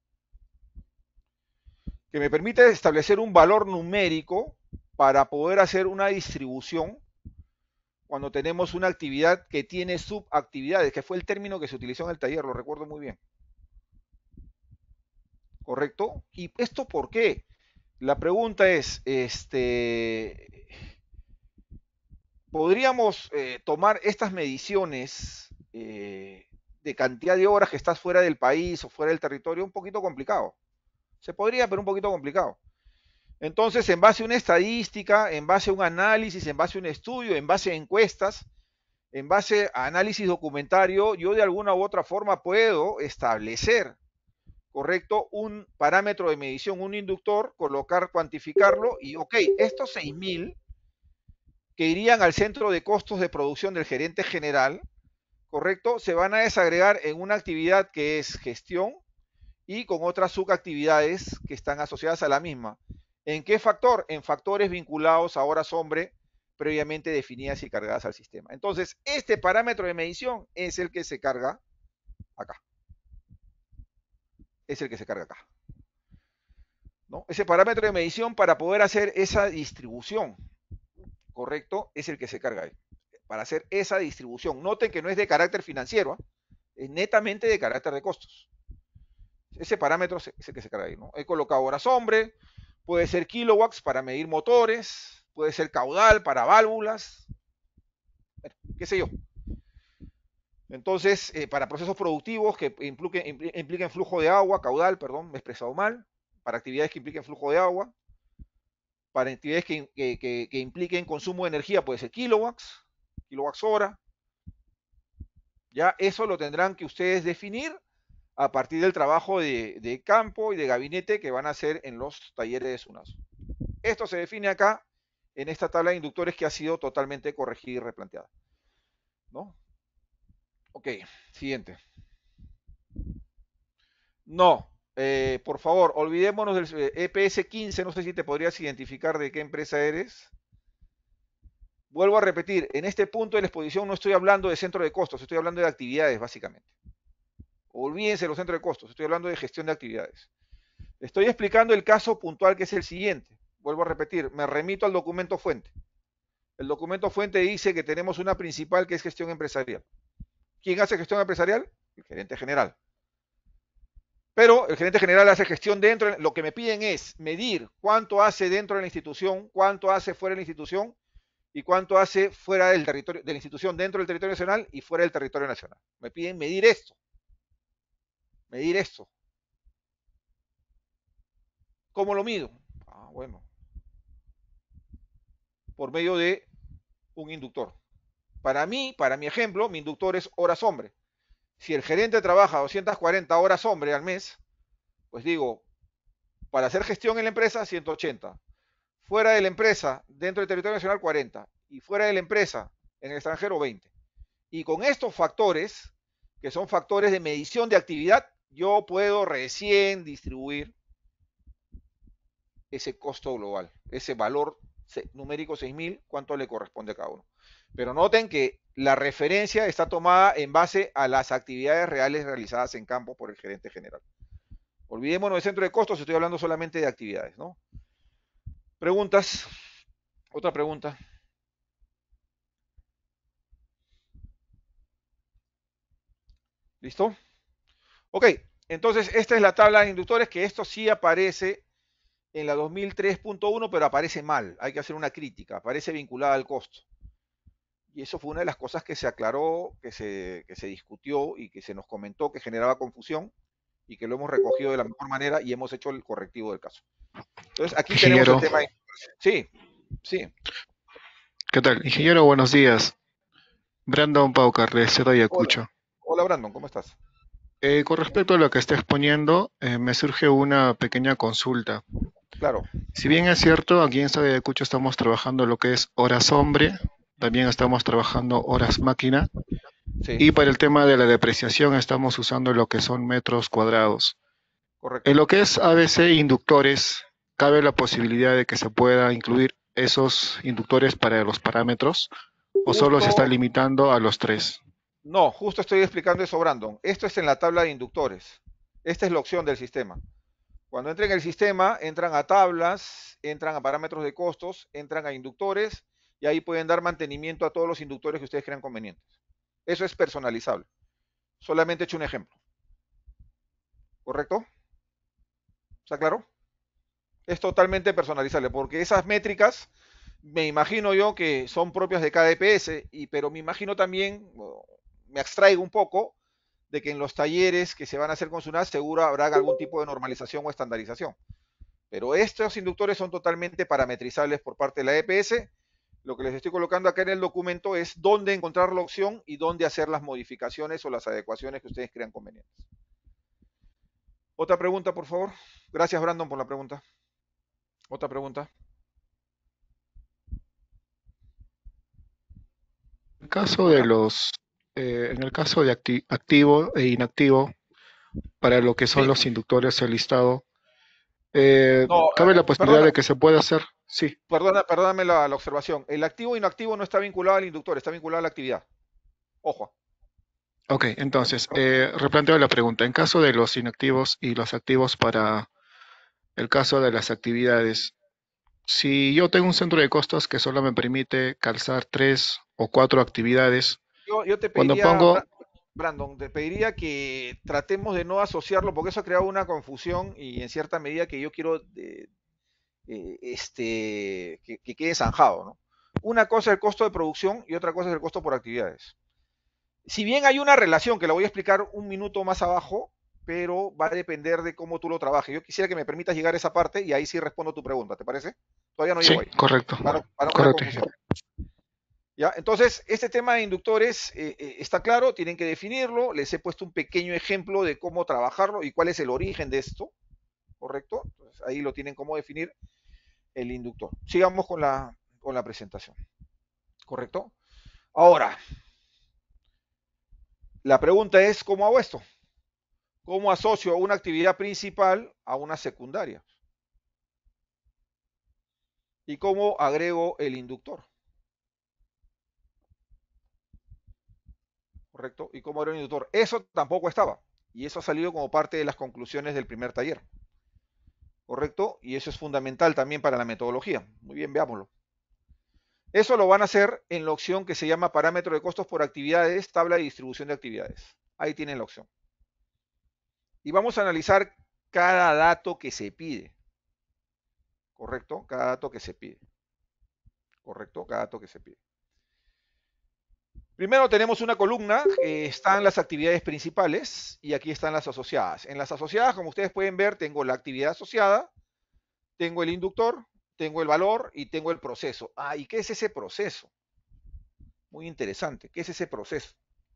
que me permite establecer un valor numérico para poder hacer una distribución cuando tenemos una actividad que tiene subactividades, que fue el término que se utilizó en el taller, lo recuerdo muy bien. ¿Correcto? ¿Y esto por qué? La pregunta es, ¿podríamos tomar estas mediciones de cantidad de horas que estás fuera del país o fuera del territorio? Un poquito complicado. Se podría, pero un poquito complicado. Entonces, en base a una estadística, en base a un análisis, en base a un estudio, en base a encuestas, en base a análisis documentario, yo de alguna u otra forma puedo establecer, ¿correcto? Un parámetro de medición, un inductor, colocar, cuantificarlo y, ok, estos 6.000 que irían al centro de costos de producción del gerente general, ¿correcto? Se van a desagregar en una actividad que es gestión y con otras subactividades que están asociadas a la misma. ¿En qué factor? En factores vinculados a horas hombre previamente definidas y cargadas al sistema. Entonces, este parámetro de medición es el que se carga acá. Es el que se carga acá. ¿No? Ese parámetro de medición para poder hacer esa distribución, ¿correcto? Es el que se carga ahí. Para hacer esa distribución. Noten que no es de carácter financiero, ¿eh? Es netamente de carácter de costos. Ese parámetro es el que se carga ahí, ¿no? He colocado horas hombre, puede ser kilowatts para medir motores, puede ser caudal para válvulas, bueno, qué sé yo. Entonces, para procesos productivos que impliquen flujo de agua, caudal, perdón, me he expresado mal, para actividades que impliquen flujo de agua, para actividades que impliquen consumo de energía, puede ser kilowatts, kilowatts hora. Ya eso lo tendrán que ustedes definir a partir del trabajo de campo y de gabinete que van a hacer en los talleres de SUNASO. Esto se define acá en esta tabla de inductores que ha sido totalmente corregida y replanteada. ¿No? Ok, siguiente. No, por favor, olvidémonos del EPS 15, no sé si te podrías identificar de qué empresa eres. Vuelvo a repetir, en este punto de la exposición no estoy hablando de centro de costos, estoy hablando de actividades básicamente. Olvídense los centros de costos, estoy hablando de gestión de actividades. Estoy explicando el caso puntual que es el siguiente. Vuelvo a repetir, me remito al documento fuente. El documento fuente dice que tenemos una principal que es gestión empresarial. ¿Quién hace gestión empresarial? El gerente general. Pero el gerente general hace gestión dentro, lo que me piden es medir cuánto hace dentro de la institución, cuánto hace fuera de la institución y cuánto hace fuera del territorio, de la institución, dentro del territorio nacional y fuera del territorio nacional. Me piden medir esto. Medir esto. ¿Cómo lo mido? Bueno, por medio de un inductor. Para mí, para mi ejemplo, mi inductor es horas hombre. Si el gerente trabaja 240 horas hombre al mes, pues digo, para hacer gestión en la empresa, 180. Fuera de la empresa, dentro del territorio nacional, 40. Y fuera de la empresa, en el extranjero, 20. Y con estos factores, que son factores de medición de actividad, yo puedo recién distribuir ese costo global, ese valor numérico 6.000, cuánto le corresponde a cada uno. Pero noten que la referencia está tomada en base a las actividades reales realizadas en campo por el gerente general. Olvidémonos del centro de costos, estoy hablando solamente de actividades, ¿no? ¿Preguntas? ¿Otra pregunta? ¿Listo? Ok, entonces esta es la tabla de inductores, que esto sí aparece en la 2003.1, pero aparece mal, hay que hacer una crítica, aparece vinculada al costo. Y eso fue una de las cosas que se aclaró, que se discutió y que se nos comentó que generaba confusión y que lo hemos recogido de la mejor manera y hemos hecho el correctivo del caso. Entonces aquí tenemos el Ingeniero, tema. Sí, sí. ¿qué tal? Ingeniero, buenos días. Brandon Paucar, de Cerro Hola, Ayacucho. hola Brandon, ¿cómo estás? Con respecto a lo que está exponiendo, me surge una pequeña consulta. Claro, Si bien es cierto, aquí en Stade de Cucho estamos trabajando lo que es horas hombre, también estamos trabajando horas máquina, sí, y para el tema de la depreciación estamos usando lo que son metros cuadrados. En correcto. lo que es ABC inductores, ¿cabe la posibilidad de que se pueda incluir esos inductores para los parámetros o solo se está Justo, limitando a los tres? no, justo estoy explicando eso, Brandon. Esto es en la tabla de inductores. Esta es la opción del sistema. Cuando entren en el sistema, entran a tablas, entran a parámetros de costos, entran a inductores y ahí pueden dar mantenimiento a todos los inductores que ustedes crean convenientes. Eso es personalizable. Solamente he hecho un ejemplo. ¿Correcto? ¿Está claro? Es totalmente personalizable porque esas métricas me imagino yo que son propias de cada EPS, pero me imagino también, me abstraigo un poco, de que en los talleres que se van a hacer con SUNAT seguro habrá algún tipo de normalización o estandarización. Pero estos inductores son totalmente parametrizables por parte de la EPS. Lo que les estoy colocando acá en el documento es dónde encontrar la opción y dónde hacer las modificaciones o las adecuaciones que ustedes crean convenientes. Otra pregunta, por favor. Gracias, Brandon, por la pregunta. Otra pregunta. En el caso de Otra. en el caso de activo e inactivo, para lo que son Sí. los inductores, el listado, No, ¿cabe la posibilidad perdona, de que se pueda hacer? Sí. perdóname la observación. El activo e inactivo no está vinculado al inductor, está vinculado a la actividad. Ojo. Ok, entonces, replanteo la pregunta. En caso de los inactivos y los activos para el caso de las actividades, si yo tengo un centro de costos que solo me permite calzar 3 o 4 actividades, Yo te cuando pediría, pongo, Brandon, te pediría que tratemos de no asociarlo, porque eso ha creado una confusión y en cierta medida que yo quiero que quede zanjado, ¿no? Una cosa es el costo de producción y otra cosa es el costo por actividades. Si bien hay una relación que la voy a explicar un minuto más abajo, pero va a depender de cómo tú lo trabajes. Yo quisiera que me permitas llegar a esa parte y ahí sí respondo tu pregunta, ¿te parece? Todavía no sí, llego ahí, correcto, para no crear correcto, confusión. ¿Ya? Entonces, este tema de inductores está claro, tienen que definirlo, les he puesto un pequeño ejemplo de cómo trabajarlo y cuál es el origen de esto, ¿correcto? Entonces, ahí lo tienen cómo definir el inductor. Sigamos con la presentación, ¿correcto? Ahora, la pregunta es, ¿cómo hago esto? ¿Cómo asocio una actividad principal a una secundaria? ¿Y cómo agrego el inductor? ¿Correcto? ¿Y cómo agrego el inductor? Eso tampoco estaba. Y eso ha salido como parte de las conclusiones del primer taller. ¿Correcto? Y eso es fundamental también para la metodología. Muy bien, veámoslo. Eso lo van a hacer en la opción que se llama parámetro de costos por actividades, tabla de distribución de actividades. Ahí tienen la opción. Y vamos a analizar cada dato que se pide. ¿Correcto? Cada dato que se pide. ¿Correcto? Cada dato que se pide. Primero tenemos una columna que están las actividades principales y aquí están las asociadas. En las asociadas, como ustedes pueden ver, tengo la actividad asociada, tengo el inductor, tengo el valor y tengo el proceso. Ah, ¿y qué es ese proceso? Muy interesante. ¿Qué es ese proceso?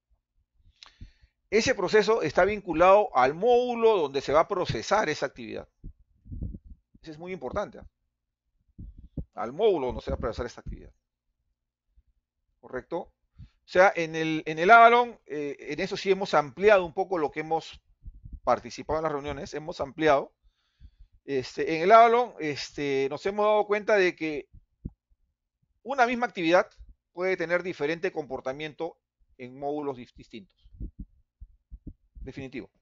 Ese proceso está vinculado al módulo donde se va a procesar esa actividad. Eso es muy importante. Al módulo donde se va a procesar esa actividad. ¿Correcto? O sea, en el Avalon, en eso sí hemos ampliado un poco lo que hemos participado en las reuniones, hemos ampliado. En el Avalon nos hemos dado cuenta de que una misma actividad puede tener diferente comportamiento en módulos distintos. Definitivo.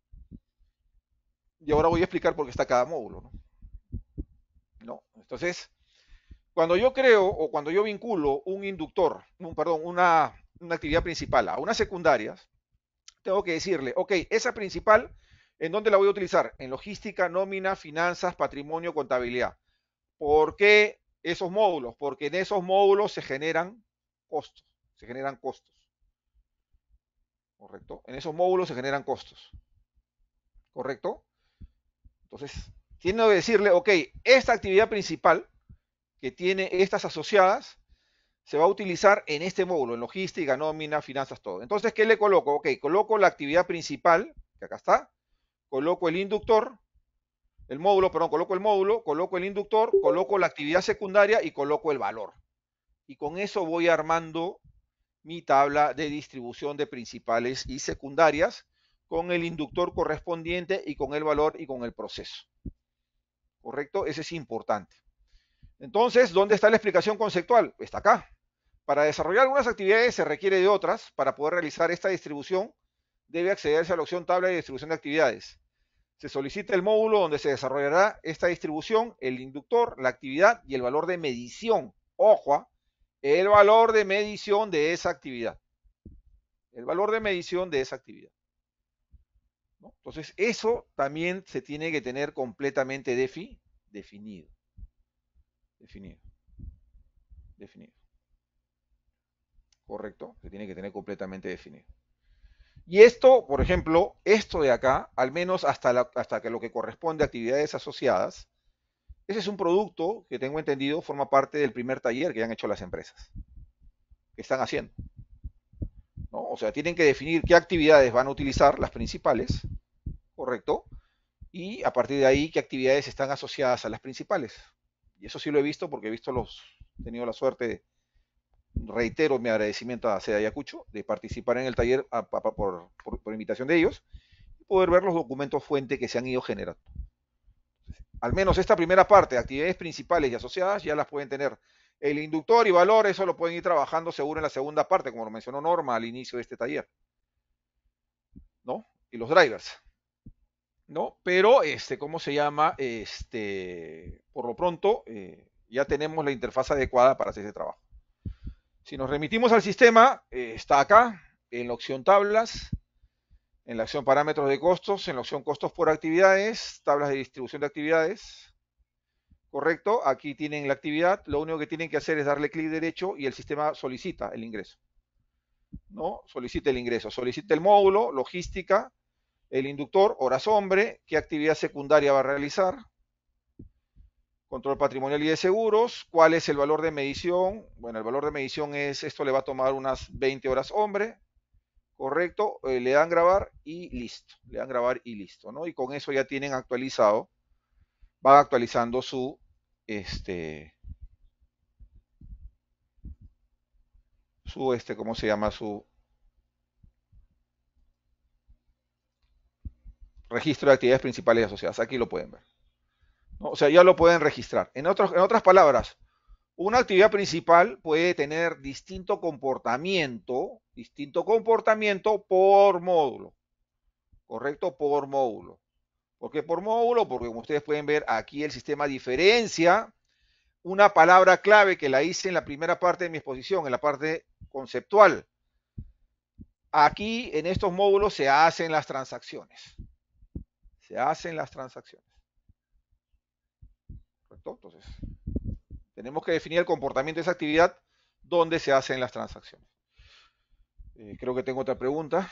Y ahora voy a explicar por qué está cada módulo, ¿no? ¿No? Entonces, cuando yo creo o cuando yo vinculo un inductor, perdón, una actividad principal a unas secundarias, tengo que decirle, ok, esa principal, ¿en dónde la voy a utilizar? En logística, nómina, finanzas, patrimonio, contabilidad. ¿Por qué esos módulos? Porque en esos módulos se generan costos. Se generan costos. ¿Correcto? En esos módulos se generan costos. ¿Correcto? Entonces, tiene que decirle, ok, esta actividad principal que tiene estas asociadas se va a utilizar en este módulo, en logística, nómina, finanzas, todo. Entonces, ¿qué le coloco? Ok, coloco la actividad principal que acá está, coloco el inductor, el módulo, perdón, coloco el módulo, coloco el inductor, coloco la actividad secundaria y coloco el valor. Y con eso voy armando mi tabla de distribución de principales y secundarias con el inductor correspondiente y con el valor y con el proceso. ¿Correcto? Ese es importante. Entonces, ¿dónde está la explicación conceptual? Está acá. Para desarrollar algunas actividades se requiere de otras. Para poder realizar esta distribución, debe accederse a la opción tabla de distribución de actividades. Se solicita el módulo donde se desarrollará esta distribución, el inductor, la actividad y el valor de medición. Ojo, el valor de medición de esa actividad. El valor de medición de esa actividad. ¿No? Entonces, eso también se tiene que tener completamente definido. Correcto, se tiene que tener completamente definido. Y esto, por ejemplo, esto de acá, al menos hasta que lo que corresponde a actividades asociadas, ese es un producto que tengo entendido forma parte del primer taller que han hecho las empresas, que están haciendo, ¿no? O sea, tienen que definir qué actividades van a utilizar, las principales, ¿correcto? Y a partir de ahí, qué actividades están asociadas a las principales. Y eso sí lo he visto porque he tenido la suerte, reitero mi agradecimiento a Seda Ayacucho, de participar en el taller por invitación de ellos, y poder ver los documentos fuente que se han ido generando. Al menos esta primera parte, actividades principales y asociadas, ya las pueden tener. El inductor y valor, eso lo pueden ir trabajando seguro en la segunda parte, como lo mencionó Norma al inicio de este taller, ¿no? Y los drivers, ¿no? Pero, ¿cómo se llama? Por lo pronto, ya tenemos la interfaz adecuada para hacer ese trabajo. Si nos remitimos al sistema, está acá, en la opción tablas, en la opción parámetros de costos, en la opción costos por actividades, tablas de distribución de actividades, ¿correcto? Aquí tienen la actividad, lo único que tienen que hacer es darle clic derecho y el sistema solicita el ingreso, ¿no? Solicita el ingreso, solicita el módulo, logística, el inductor, horas hombre, qué actividad secundaria va a realizar, control patrimonial y de seguros, cuál es el valor de medición. Bueno, el valor de medición es, esto le va a tomar unas 20 horas hombre, correcto, le dan grabar y listo, ¿no? Y con eso ya tienen actualizado, van actualizando su, ¿cómo se llama? Su registro de actividades principales y asociadas. Aquí lo pueden ver, ¿no? O sea, ya lo pueden registrar. En otras palabras, una actividad principal puede tener distinto comportamiento por módulo, ¿correcto? Por módulo. ¿Por qué por módulo? Porque como ustedes pueden ver, aquí el sistema diferencia una palabra clave que la hice en la primera parte de mi exposición, en la parte conceptual. Aquí, en estos módulos, se hacen las transacciones. ¿Correcto? Entonces, tenemos que definir el comportamiento de esa actividad donde se hacen las transacciones. Creo que tengo otra pregunta.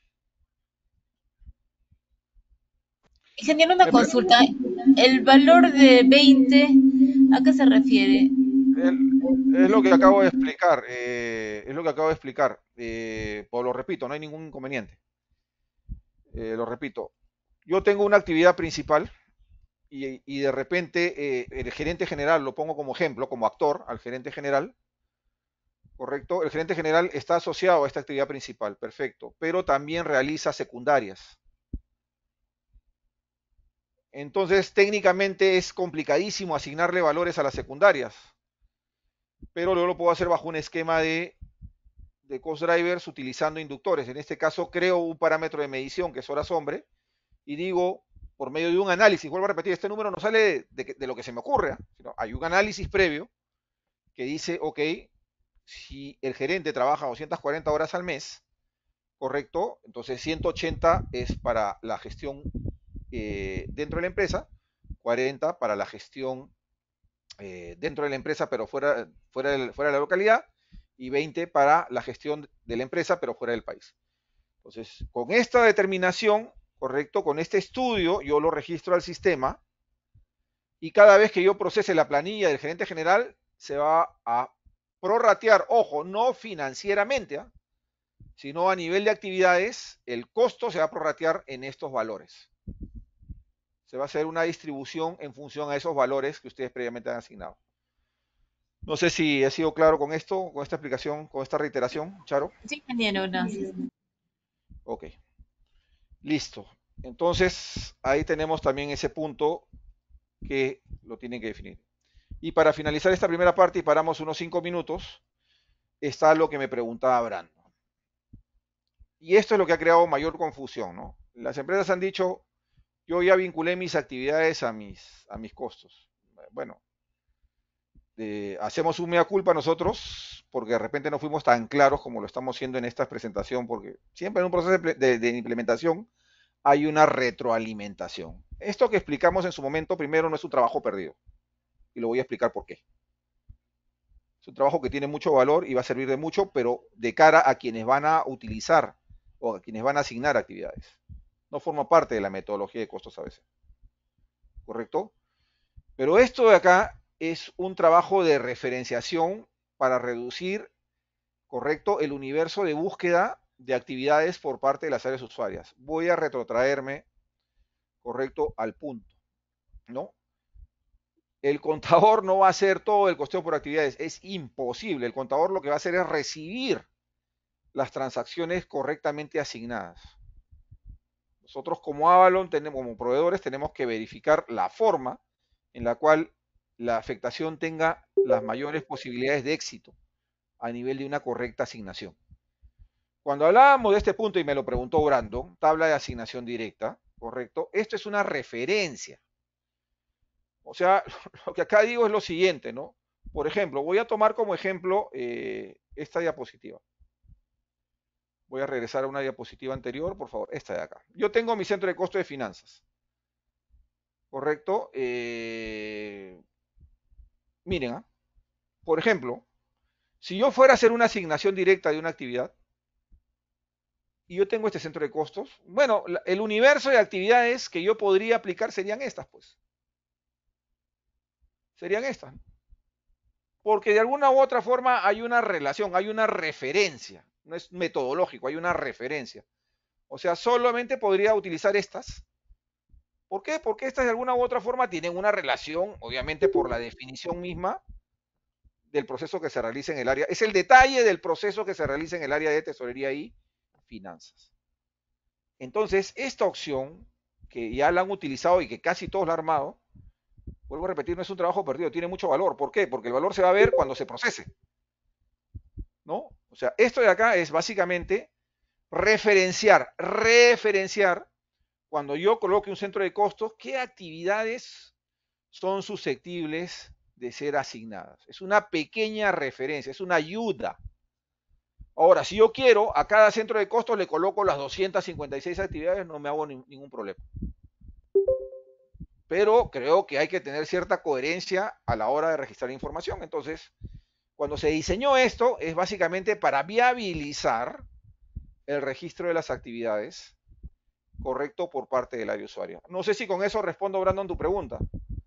Ingeniero, una consulta. ¿El valor de 20 a qué se refiere? Es lo que acabo de explicar. Pues lo repito, no hay ningún inconveniente. Lo repito. Yo tengo una actividad principal y de repente el gerente general, lo pongo como ejemplo, como actor, al gerente general, ¿correcto? El gerente general está asociado a esta actividad principal, perfecto, pero también realiza secundarias. Entonces, técnicamente es complicadísimo asignarle valores a las secundarias, pero yo lo puedo hacer bajo un esquema de cost drivers utilizando inductores. En este caso, creo un parámetro de medición que es horas hombre y digo, por medio de un análisis, vuelvo a repetir, este número no sale de lo que se me ocurre, sino hay un análisis previo que dice, ok, si el gerente trabaja 240 horas al mes, correcto, entonces 180 es para la gestión dentro de la empresa, 40 para la gestión dentro de la empresa pero fuera de la localidad y 20 para la gestión de la empresa pero fuera del país. Entonces, con esta determinación, correcto, con este estudio, yo lo registro al sistema y cada vez que yo procese la planilla del gerente general, se va a prorratear, ojo, no financieramente, sino a nivel de actividades, el costo se va a prorratear en estos valores. Se va a hacer una distribución en función a esos valores que ustedes previamente han asignado. No sé si he sido claro con esto, con esta explicación, con esta reiteración, Charo. Sí, ingeniero, gracias. Ok, listo. Entonces, ahí tenemos también ese punto que lo tienen que definir. Y para finalizar esta primera parte, y paramos unos 5 minutos, está lo que me preguntaba Brando. Y esto es lo que ha creado mayor confusión, ¿no? Las empresas han dicho, yo ya vinculé mis actividades a mis costos. Bueno, hacemos un mea culpa nosotros, porque de repente no fuimos tan claros como lo estamos haciendo en esta presentación, porque siempre en un proceso de implementación hay una retroalimentación. Esto que explicamos en su momento, primero, no es un trabajo perdido. Y lo voy a explicar por qué. Es un trabajo que tiene mucho valor y va a servir de mucho, pero de cara a quienes van a utilizar o a quienes van a asignar actividades. No forma parte de la metodología de costos a veces. ¿Correcto? Pero esto de acá es un trabajo de referenciación para reducir, correcto, el universo de búsqueda de actividades por parte de las áreas usuarias. Voy a retrotraerme, correcto, al punto, ¿no? El contador no va a hacer todo el costeo por actividades, es imposible. El contador lo que va a hacer es recibir las transacciones correctamente asignadas. Nosotros como Avalon, como proveedores, tenemos que verificar la forma en la cual la afectación tenga las mayores posibilidades de éxito a nivel de una correcta asignación. Cuando hablábamos de este punto, y me lo preguntó Brandon, tabla de asignación directa, ¿correcto? Esto es una referencia. O sea, lo que acá digo es lo siguiente, ¿no? Por ejemplo, voy a tomar como ejemplo esta diapositiva. Voy a regresar a una diapositiva anterior, por favor, esta de acá. Yo tengo mi centro de costo de finanzas. ¿Correcto? Miren, ¿ah? Por ejemplo, si yo fuera a hacer una asignación directa de una actividad, y yo tengo este centro de costos, bueno, el universo de actividades que yo podría aplicar serían estas, pues. Serían estas. Porque de alguna u otra forma hay una relación, hay una referencia. No es metodológico, hay una referencia. O sea, solamente podría utilizar estas. ¿Por qué? Porque estas de alguna u otra forma tienen una relación, obviamente por la definición misma del proceso que se realiza en el área. Es el detalle del proceso que se realiza en el área de tesorería y finanzas. Entonces, esta opción, que ya la han utilizado y que casi todos la han armado, vuelvo a repetir, no es un trabajo perdido, tiene mucho valor. ¿Por qué? Porque el valor se va a ver cuando se procese. ¿No? O sea, esto de acá es básicamente referenciar cuando yo coloque un centro de costos, qué actividades son susceptibles de ser asignadas. Es una pequeña referencia, es una ayuda. Ahora, si yo quiero, a cada centro de costos le coloco las 256 actividades, no me hago ningún problema. Pero creo que hay que tener cierta coherencia a la hora de registrar información. Entonces, cuando se diseñó esto, es básicamente para viabilizar el registro de las actividades correcto por parte del área usuaria. No sé si con eso respondo, Brandon, tu pregunta.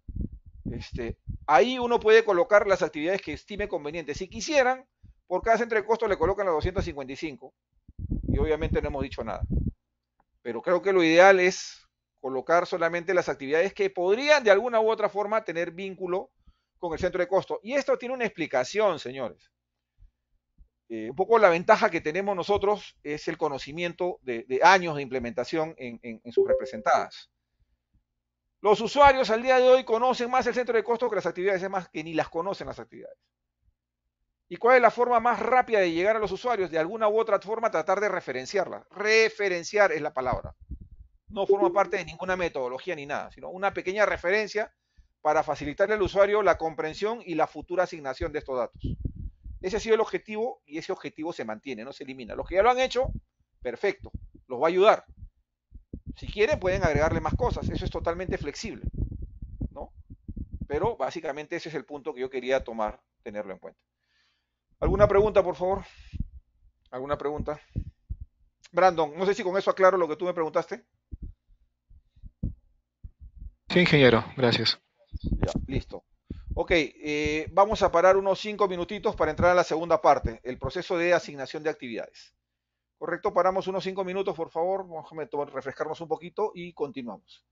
Ahí uno puede colocar las actividades que estime convenientes. Si quisieran, por cada centro de costos le colocan las 255 y obviamente no hemos dicho nada. Pero creo que lo ideal es colocar solamente las actividades que podrían de alguna u otra forma tener vínculo con el centro de costo. Y esto tiene una explicación, señores. Un poco la ventaja que tenemos nosotros es el conocimiento de años de implementación en sus representadas. Los usuarios al día de hoy conocen más el centro de costos que las actividades, es más que ni las conocen las actividades. ¿Y cuál es la forma más rápida de llegar a los usuarios? De alguna u otra forma tratar de referenciarla. Referenciar es la palabra. No forma parte de ninguna metodología ni nada, sino una pequeña referencia para facilitarle al usuario la comprensión y la futura asignación de estos datos. Ese ha sido el objetivo y ese objetivo se mantiene, no se elimina. Los que ya lo han hecho, perfecto, los va a ayudar. Si quieren pueden agregarle más cosas, eso es totalmente flexible, ¿no? Pero básicamente ese es el punto que yo quería tomar, tenerlo en cuenta. ¿Alguna pregunta, por favor? ¿Alguna pregunta? Brandon, no sé si con eso aclaro lo que tú me preguntaste. Sí, ingeniero, gracias. Ya, listo. Ok, vamos a parar unos 5 minutitos para entrar a la segunda parte, el proceso de asignación de actividades. Correcto, paramos unos 5 minutos, por favor. Vamos a refrescarnos un poquito y continuamos.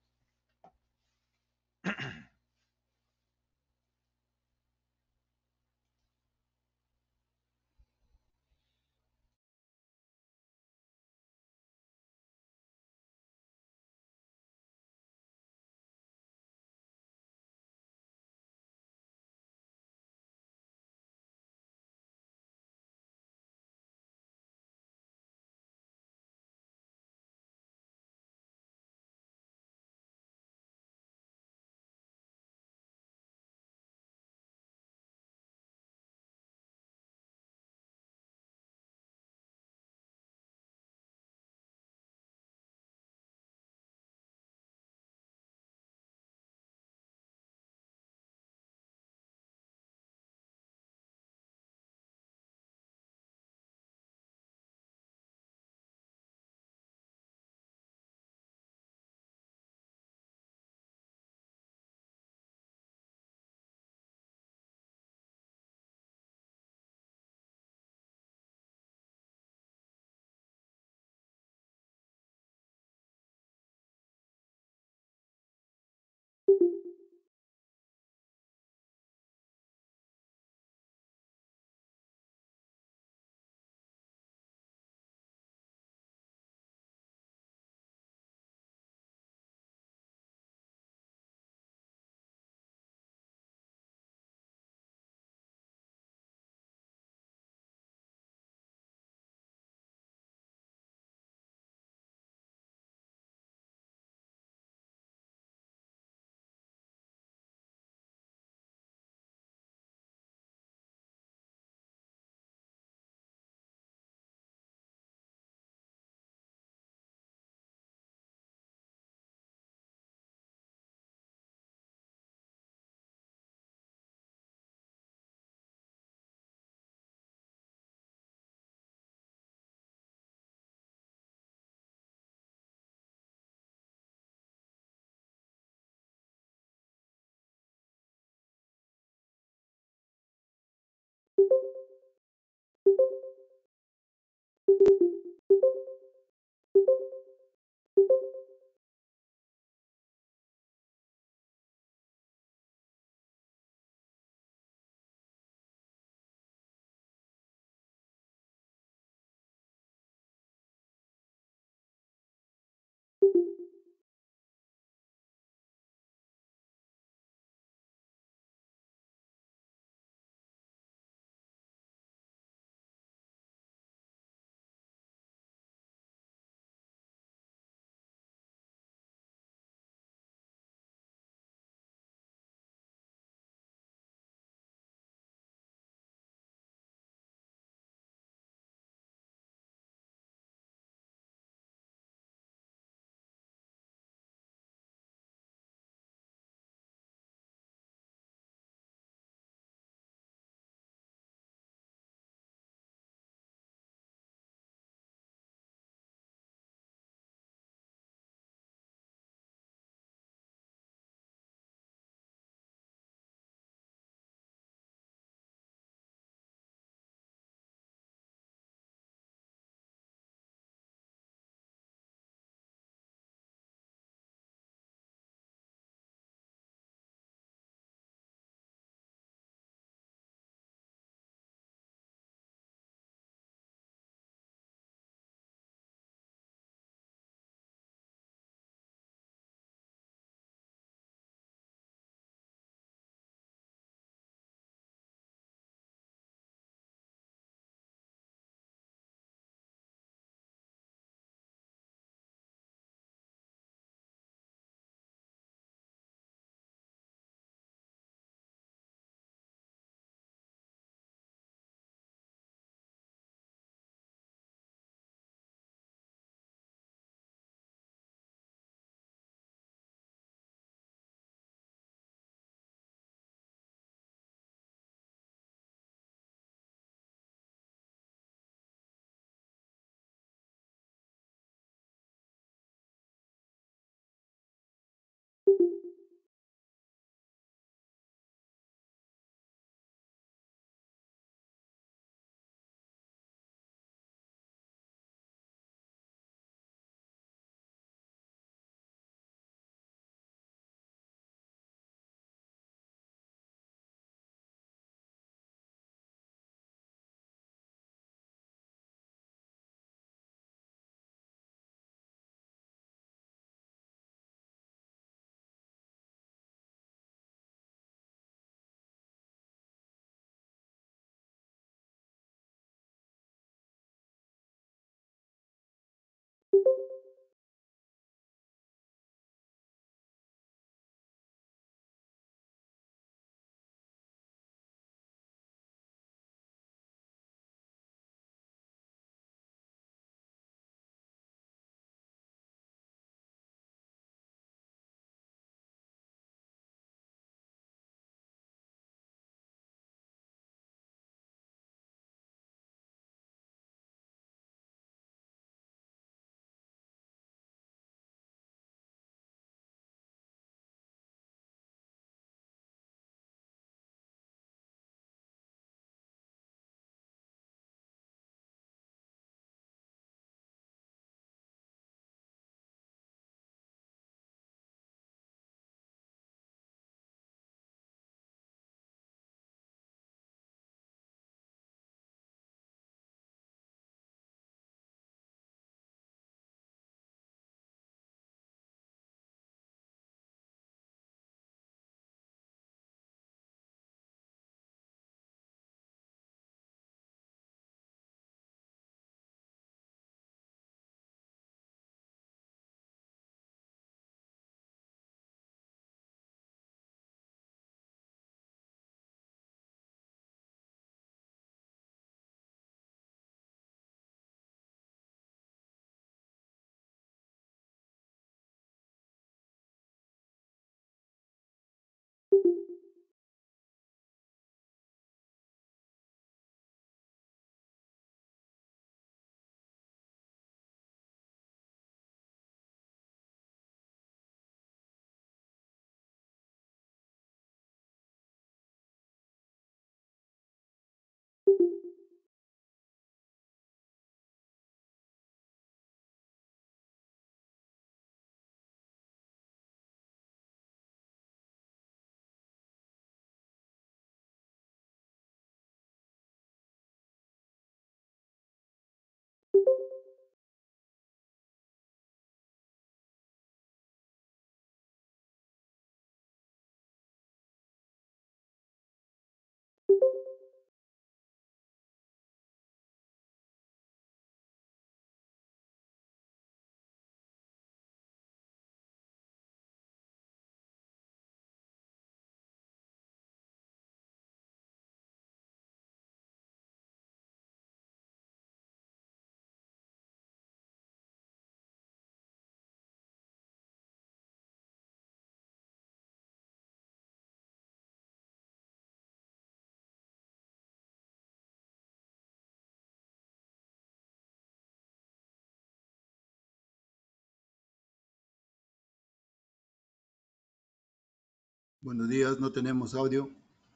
Buenos días, no tenemos audio.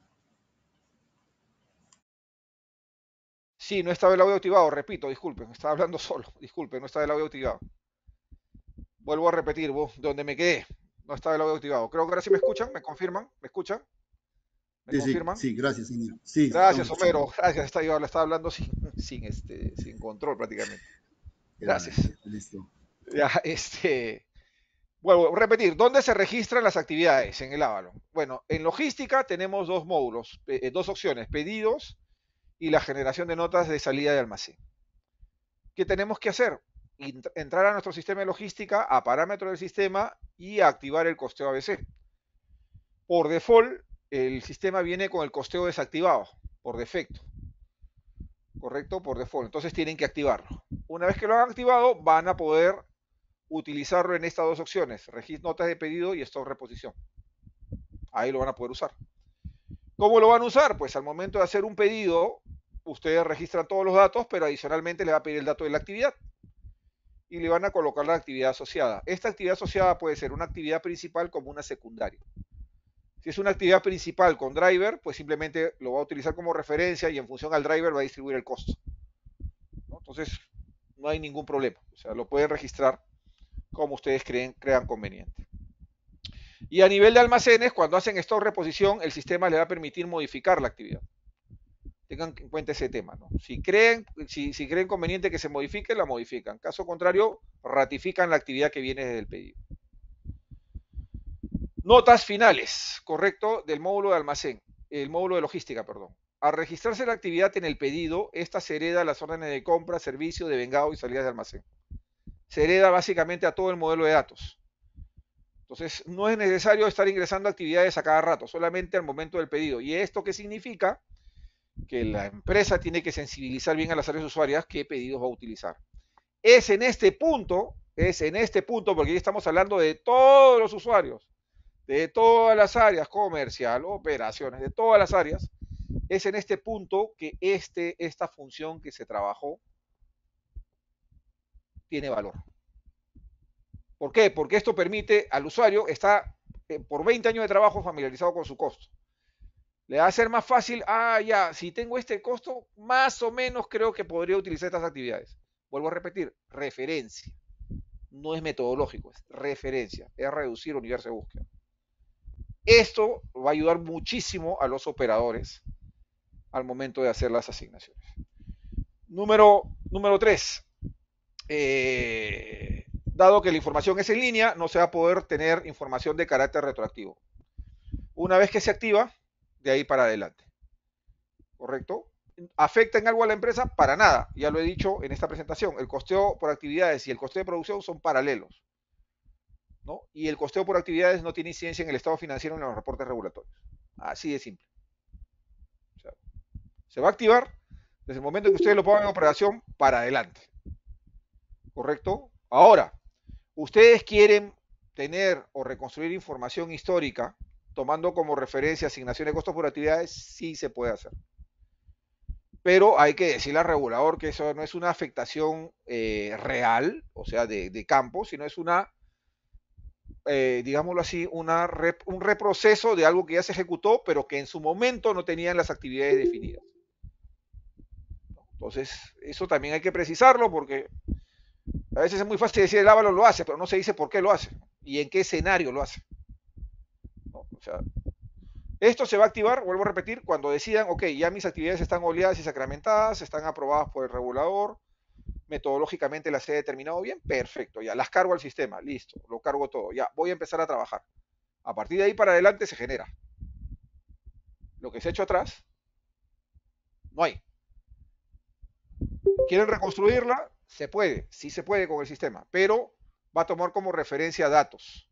Sí, no estaba el audio activado, repito, disculpen, estaba hablando solo, disculpen, no estaba el audio activado. Vuelvo a repetir, donde me quedé, no estaba el audio activado. Creo que ahora sí me escuchan, me confirman, me escuchan, me Sí, confirman. sí, gracias, señor. Sí, estamos Gracias, escuchando. Homero, gracias, le estaba hablando sin control prácticamente. Ya, Gracias. listo. Ya, vuelvo a repetir, ¿dónde se registran las actividades en el Avalon? Bueno, en logística tenemos dos módulos, dos opciones, pedidos y la generación de notas de salida de almacén. ¿Qué tenemos que hacer? Entrar a nuestro sistema de logística, a parámetros del sistema y a activar el costeo ABC. Por default, el sistema viene con el costeo desactivado, por defecto. ¿Correcto? Por default. Entonces tienen que activarlo. Una vez que lo han activado, van a poder utilizarlo en estas dos opciones, notas de pedido y stock reposición. Ahí lo van a poder usar. ¿Cómo lo van a usar? Pues al momento de hacer un pedido, ustedes registran todos los datos, pero adicionalmente le va a pedir el dato de la actividad y le van a colocar la actividad asociada. Esta actividad asociada puede ser una actividad principal como una secundaria. Si es una actividad principal con driver, pues simplemente lo va a utilizar como referencia y en función al driver va a distribuir el costo, ¿no? Entonces, no hay ningún problema. O sea, lo pueden registrar como ustedes crean conveniente. Y a nivel de almacenes, cuando hacen stock reposición, el sistema le va a permitir modificar la actividad. Tengan en cuenta ese tema, ¿no? Si creen conveniente que se modifique, la modifican. Caso contrario, ratifican la actividad que viene desde el pedido. Notas finales, correcto, del módulo de almacén, el módulo de logística, perdón. Al registrarse la actividad en el pedido, esta se hereda a las órdenes de compra, servicio, de vengado y salidas de almacén. Se hereda básicamente a todo el modelo de datos. Entonces, no es necesario estar ingresando actividades a cada rato, solamente al momento del pedido. ¿Y esto qué significa? Que la empresa tiene que sensibilizar bien a las áreas usuarias qué pedidos va a utilizar. Es en este punto, porque ya estamos hablando de todos los usuarios, de todas las áreas, comercial, operaciones, de todas las áreas, es en este punto que esta función que se trabajó tiene valor. ¿Por qué? Porque esto permite al usuario, está por 20 años de trabajo familiarizado con su costo. Le va a ser más fácil, ya, si tengo este costo, más o menos creo que podría utilizar estas actividades. Vuelvo a repetir, referencia. No es metodológico, es referencia, es reducir universo de búsqueda. Esto va a ayudar muchísimo a los operadores al momento de hacer las asignaciones. Número 3. Dado que la información es en línea, no se va a poder tener información de carácter retroactivo. Una vez que se activa, de ahí para adelante. ¿Correcto? ¿Afecta en algo a la empresa? Para nada. Ya lo he dicho en esta presentación. El costeo por actividades y el costeo de producción son paralelos, ¿no? Y el costeo por actividades no tiene incidencia en el estado financiero ni en los reportes regulatorios. Así de simple. O sea, se va a activar desde el momento en que ustedes lo pongan en operación para adelante. ¿Correcto? Ahora, ustedes quieren tener o reconstruir información histórica tomando como referencia asignación de costos por actividades, sí se puede hacer. Pero hay que decirle al regulador que eso no es una afectación real, o sea, de campo, sino es una, digámoslo así, un reproceso de algo que ya se ejecutó, pero que en su momento no tenían las actividades definidas. Entonces, eso también hay que precisarlo porque a veces es muy fácil decir el Ávalo lo hace, pero no se dice por qué lo hace y en qué escenario lo hace, ¿no? O sea, esto se va a activar, vuelvo a repetir, cuando decidan, ok, ya mis actividades están oleadas y sacramentadas, están aprobadas por el regulador, metodológicamente las he determinado bien, perfecto, ya las cargo al sistema, listo, lo cargo todo, ya voy a empezar a trabajar. A partir de ahí para adelante se genera. Lo que se ha hecho atrás, no hay. ¿Quieren reconstruirla? Se puede, sí se puede con el sistema, pero va a tomar como referencia datos,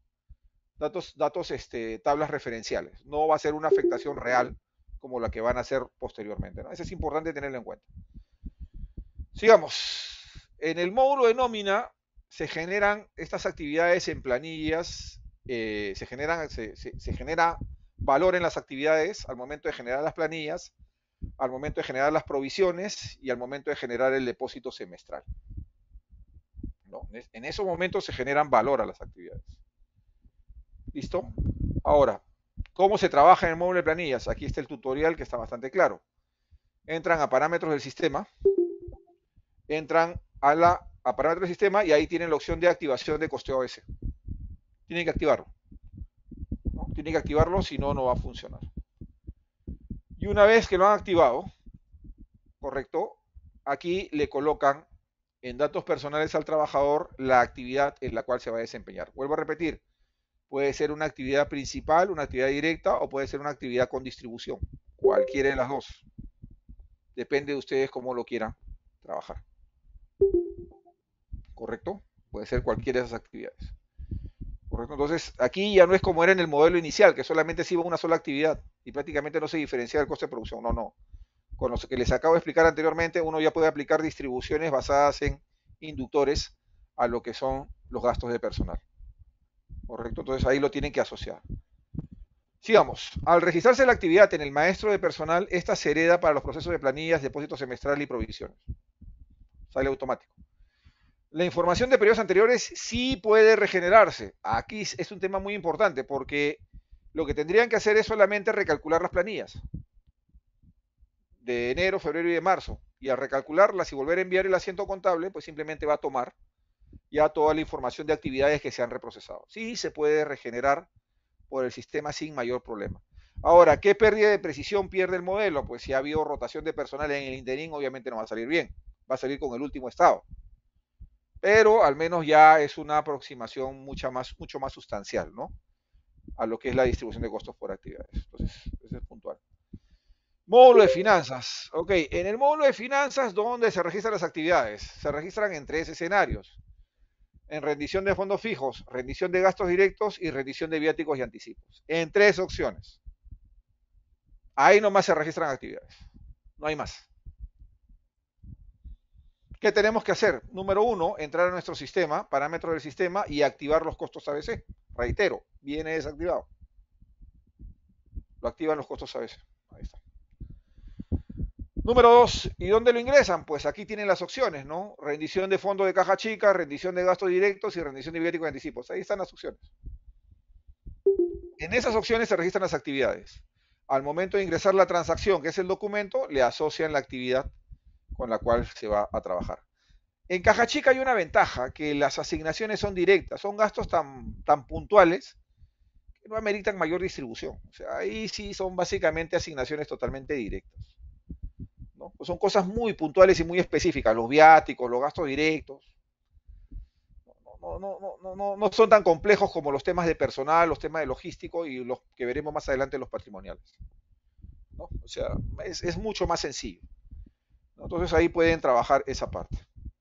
tablas referenciales. No va a ser una afectación real como la que van a hacer posteriormente, ¿no? Eso es importante tenerlo en cuenta. Sigamos. En el módulo de nómina se generan estas actividades en planillas, se genera valor en las actividades al momento de generar las planillas, al momento de generar las provisiones y al momento de generar el depósito semestral, ¿no? En esos momentos se generan valor a las actividades. ¿Listo? Ahora, ¿Cómo se trabaja en el módulo de planillas? Aquí está el tutorial que está bastante claro. Entran a parámetros del sistema, entran a parámetros del sistema y ahí tienen la opción de activación de costeo ABC. Tienen que activarlo, ¿no? Tienen que activarlo, si no, no va a funcionar. Y una vez que lo han activado, correcto, aquí le colocan en datos personales al trabajador la actividad en la cual se va a desempeñar. Vuelvo a repetir, puede ser una actividad principal, una actividad directa o puede ser una actividad con distribución. Cualquiera de las dos. Depende de ustedes cómo lo quieran trabajar. ¿Correcto? Puede ser cualquiera de esas actividades. ¿Correcto? Entonces, aquí ya no es como era en el modelo inicial, que solamente se iba una sola actividad y prácticamente no se diferencia el coste de producción. No, no. Con lo que les acabo de explicar anteriormente, uno ya puede aplicar distribuciones basadas en inductores a lo que son los gastos de personal. ¿Correcto? Entonces ahí lo tienen que asociar. Sigamos. Al registrarse la actividad en el maestro de personal, esta se hereda para los procesos de planillas, depósito semestral y provisiones. Sale automático. La información de periodos anteriores sí puede regenerarse. Aquí es un tema muy importante porque lo que tendrían que hacer es solamente recalcular las planillas de enero, febrero y de marzo. Y al recalcularlas y volver a enviar el asiento contable, pues simplemente va a tomar ya toda la información de actividades que se han reprocesado. Sí se puede regenerar por el sistema sin mayor problema. Ahora, ¿qué pérdida de precisión pierde el modelo? Pues si ha habido rotación de personal en el interín, obviamente no va a salir bien. Va a salir con el último estado. Pero al menos ya es una aproximación mucho más sustancial, ¿no? A lo que es la distribución de costos por actividades. Entonces, eso es puntual. Módulo de finanzas. Ok, en el módulo de finanzas, ¿dónde se registran las actividades? Se registran en 3 escenarios. En rendición de fondos fijos, rendición de gastos directos y rendición de viáticos y anticipos. En 3 opciones. Ahí nomás se registran actividades. No hay más. ¿Qué tenemos que hacer? Número 1, entrar a nuestro sistema, parámetros del sistema y activar los costos ABC. Reitero, viene desactivado. Lo activan los costos ABC. Ahí está. Número 2, ¿y dónde lo ingresan? Pues aquí tienen las opciones, ¿no? Rendición de fondo de caja chica, rendición de gastos directos y rendición de viáticos y anticipos. Ahí están las opciones. En esas opciones se registran las actividades. Al momento de ingresar la transacción, que es el documento, le asocian la actividad con la cual se va a trabajar. En caja chica hay una ventaja, que las asignaciones son directas, son gastos tan puntuales que no ameritan mayor distribución. O sea, ahí sí son básicamente asignaciones totalmente directas, ¿no? Pues son cosas muy puntuales y muy específicas, los viáticos, los gastos directos. No son tan complejos como los temas de personal, los temas de logístico y los que veremos más adelante los patrimoniales, ¿no? O sea, es mucho más sencillo, ¿no? Entonces ahí pueden trabajar esa parte.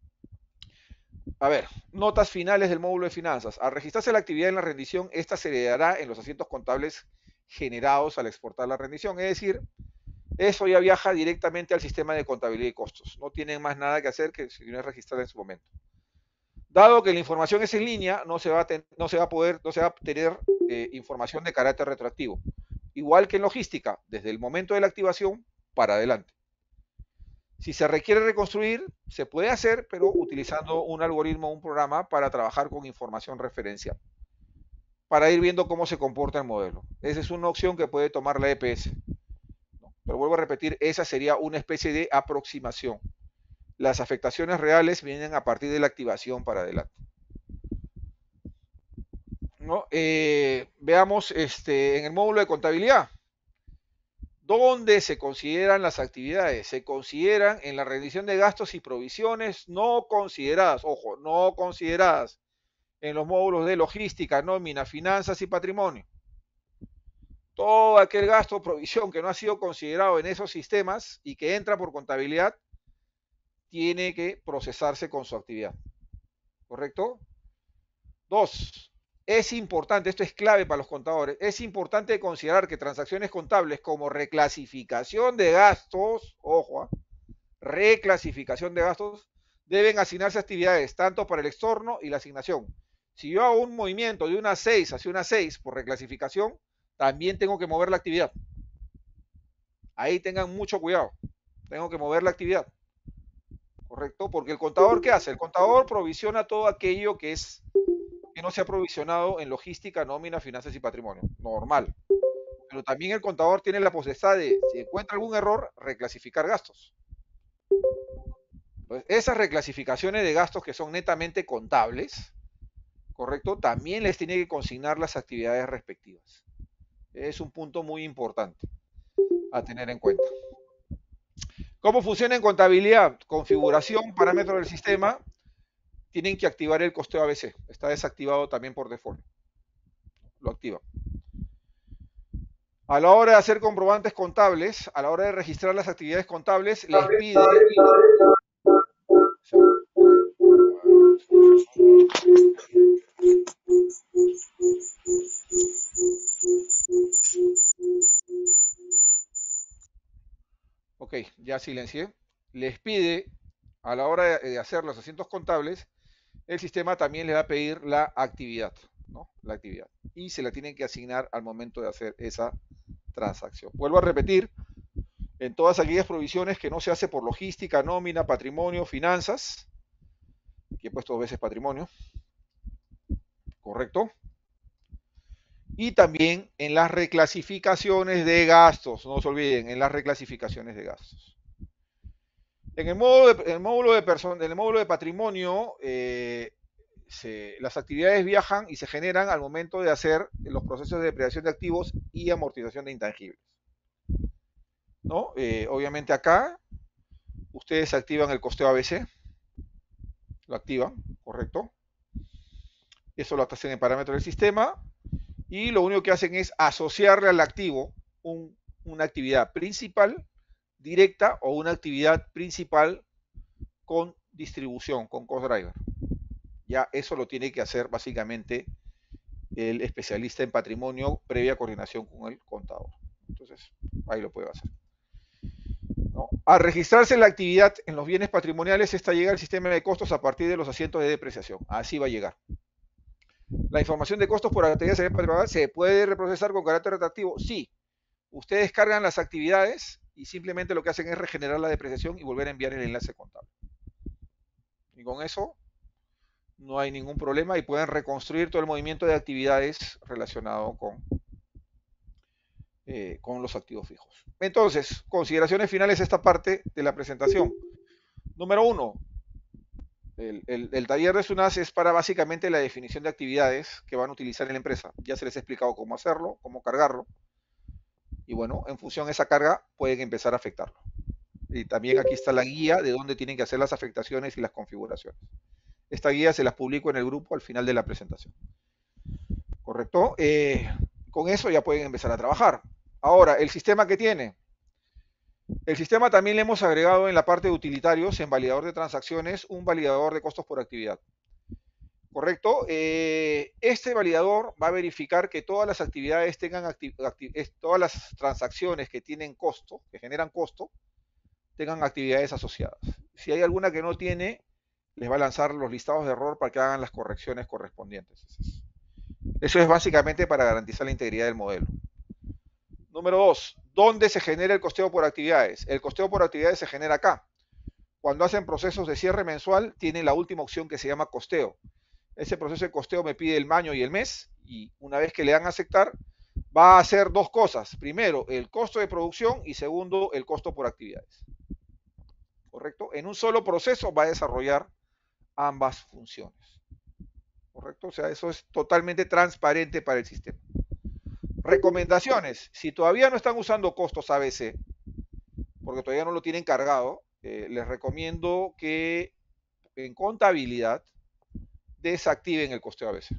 A ver, notas finales del módulo de finanzas. Al registrarse la actividad en la rendición, esta se heredará en los asientos contables generados al exportar la rendición. Es decir, eso ya viaja directamente al sistema de contabilidad y costos. No tienen más nada que hacer que si no es registrarla en su momento. Dado que la información es en línea, no se va a tener información de carácter retroactivo. Igual que en logística, desde el momento de la activación para adelante. Si se requiere reconstruir, se puede hacer, pero utilizando un algoritmo o un programa para trabajar con información referencial, para ir viendo cómo se comporta el modelo. Esa es una opción que puede tomar la EPS. Pero vuelvo a repetir, esa sería una especie de aproximación. Las afectaciones reales vienen a partir de la activación para adelante, ¿no? Veamos en el módulo de contabilidad. ¿Dónde se consideran las actividades? Se consideran en la rendición de gastos y provisiones no consideradas, ojo, no consideradas en los módulos de logística, nómina, finanzas y patrimonio. Todo aquel gasto o provisión que no ha sido considerado en esos sistemas y que entra por contabilidad, tiene que procesarse con su actividad. ¿Correcto? 2. Es importante, esto es clave para los contadores, es importante considerar que transacciones contables como reclasificación de gastos, ojo, reclasificación de gastos, deben asignarse actividades tanto para el extorno y la asignación. Si yo hago un movimiento de una 6 hacia una 6 por reclasificación, también tengo que mover la actividad. Ahí tengan mucho cuidado, tengo que mover la actividad. ¿Correcto? Porque el contador, ¿qué hace? El contador provisiona todo aquello que no se ha provisionado en logística, nómina, finanzas y patrimonio. Normal. pero también el contador tiene la potestad de, si encuentra algún error, reclasificar gastos. Entonces, esas reclasificaciones de gastos que son netamente contables, ¿correcto? También les tiene que consignar las actividades respectivas. Es un punto muy importante a tener en cuenta. ¿Cómo funciona en contabilidad? Configuración, parámetros del sistema. Tienen que activar el costeo ABC. Está desactivado también por default. Lo activan. A la hora de hacer comprobantes contables, a la hora de registrar las actividades contables, les pide... Ok, ya silencié. Les pide, a la hora de hacer los asientos contables, el sistema también le va a pedir la actividad, ¿no? La actividad. Y se la tienen que asignar al momento de hacer esa transacción. Vuelvo a repetir, en todas aquellas provisiones que no se hace por logística, nómina, patrimonio, finanzas, aquí he puesto 2 veces patrimonio, ¿correcto? Y también en las reclasificaciones de gastos, no se olviden, en las reclasificaciones de gastos. En el módulo de patrimonio, las actividades viajan y se generan al momento de hacer los procesos de depreciación de activos y amortización de intangibles, ¿no? Obviamente acá, ustedes activan el costeo ABC, lo activan, ¿correcto? Eso lo hacen en parámetros del sistema, y lo único que hacen es asociarle al activo una actividad principal directa o una actividad principal con distribución, con cost driver. Ya eso lo tiene que hacer básicamente el especialista en patrimonio previa coordinación con el contador. Entonces, ahí lo puede hacer, ¿no? Al registrarse la actividad en los bienes patrimoniales, esta llega al sistema de costos a partir de los asientos de depreciación. Así va a llegar. La información de costos por actividad patrimonial se puede reprocesar con carácter retroactivo. Sí. Ustedes cargan las actividades y simplemente lo que hacen es regenerar la depreciación y volver a enviar el enlace contable. Y con eso no hay ningún problema y pueden reconstruir todo el movimiento de actividades relacionado con los activos fijos. Entonces, consideraciones finales de esta parte de la presentación. Número 1. El taller de SUNAS es para básicamente la definición de actividades que van a utilizar en la empresa. Ya se les ha explicado cómo hacerlo, cómo cargarlo. Y bueno, en función de esa carga pueden empezar a afectarlo. Y también aquí está la guía de dónde tienen que hacer las afectaciones y las configuraciones. Esta guía se las publico en el grupo al final de la presentación. ¿Correcto? Con eso ya pueden empezar a trabajar. Ahora, el sistema que tiene. El sistema también le hemos agregado en la parte de utilitarios, en validador de transacciones, un validador de costos por actividad. ¿Correcto? Este validador va a verificar que todas las actividades tengan todas las transacciones que tienen costo, que generan costo, tengan actividades asociadas. Si hay alguna que no tiene, les va a lanzar los listados de error para que hagan las correcciones correspondientes. Eso es básicamente para garantizar la integridad del modelo. Número 2, ¿dónde se genera el costeo por actividades? El costeo por actividades se genera acá. Cuando hacen procesos de cierre mensual, tienen la última opción que se llama costeo. Ese proceso de costeo me pide el año y el mes, y una vez que le dan a aceptar, va a hacer dos cosas. Primero, el costo de producción, y segundo, el costo por actividades. ¿Correcto? En un solo proceso va a desarrollar ambas funciones. ¿Correcto? O sea, eso es totalmente transparente para el sistema. Recomendaciones. Si todavía no están usando costos ABC, porque todavía no lo tienen cargado, les recomiendo que en contabilidad desactiven el costeo ABC,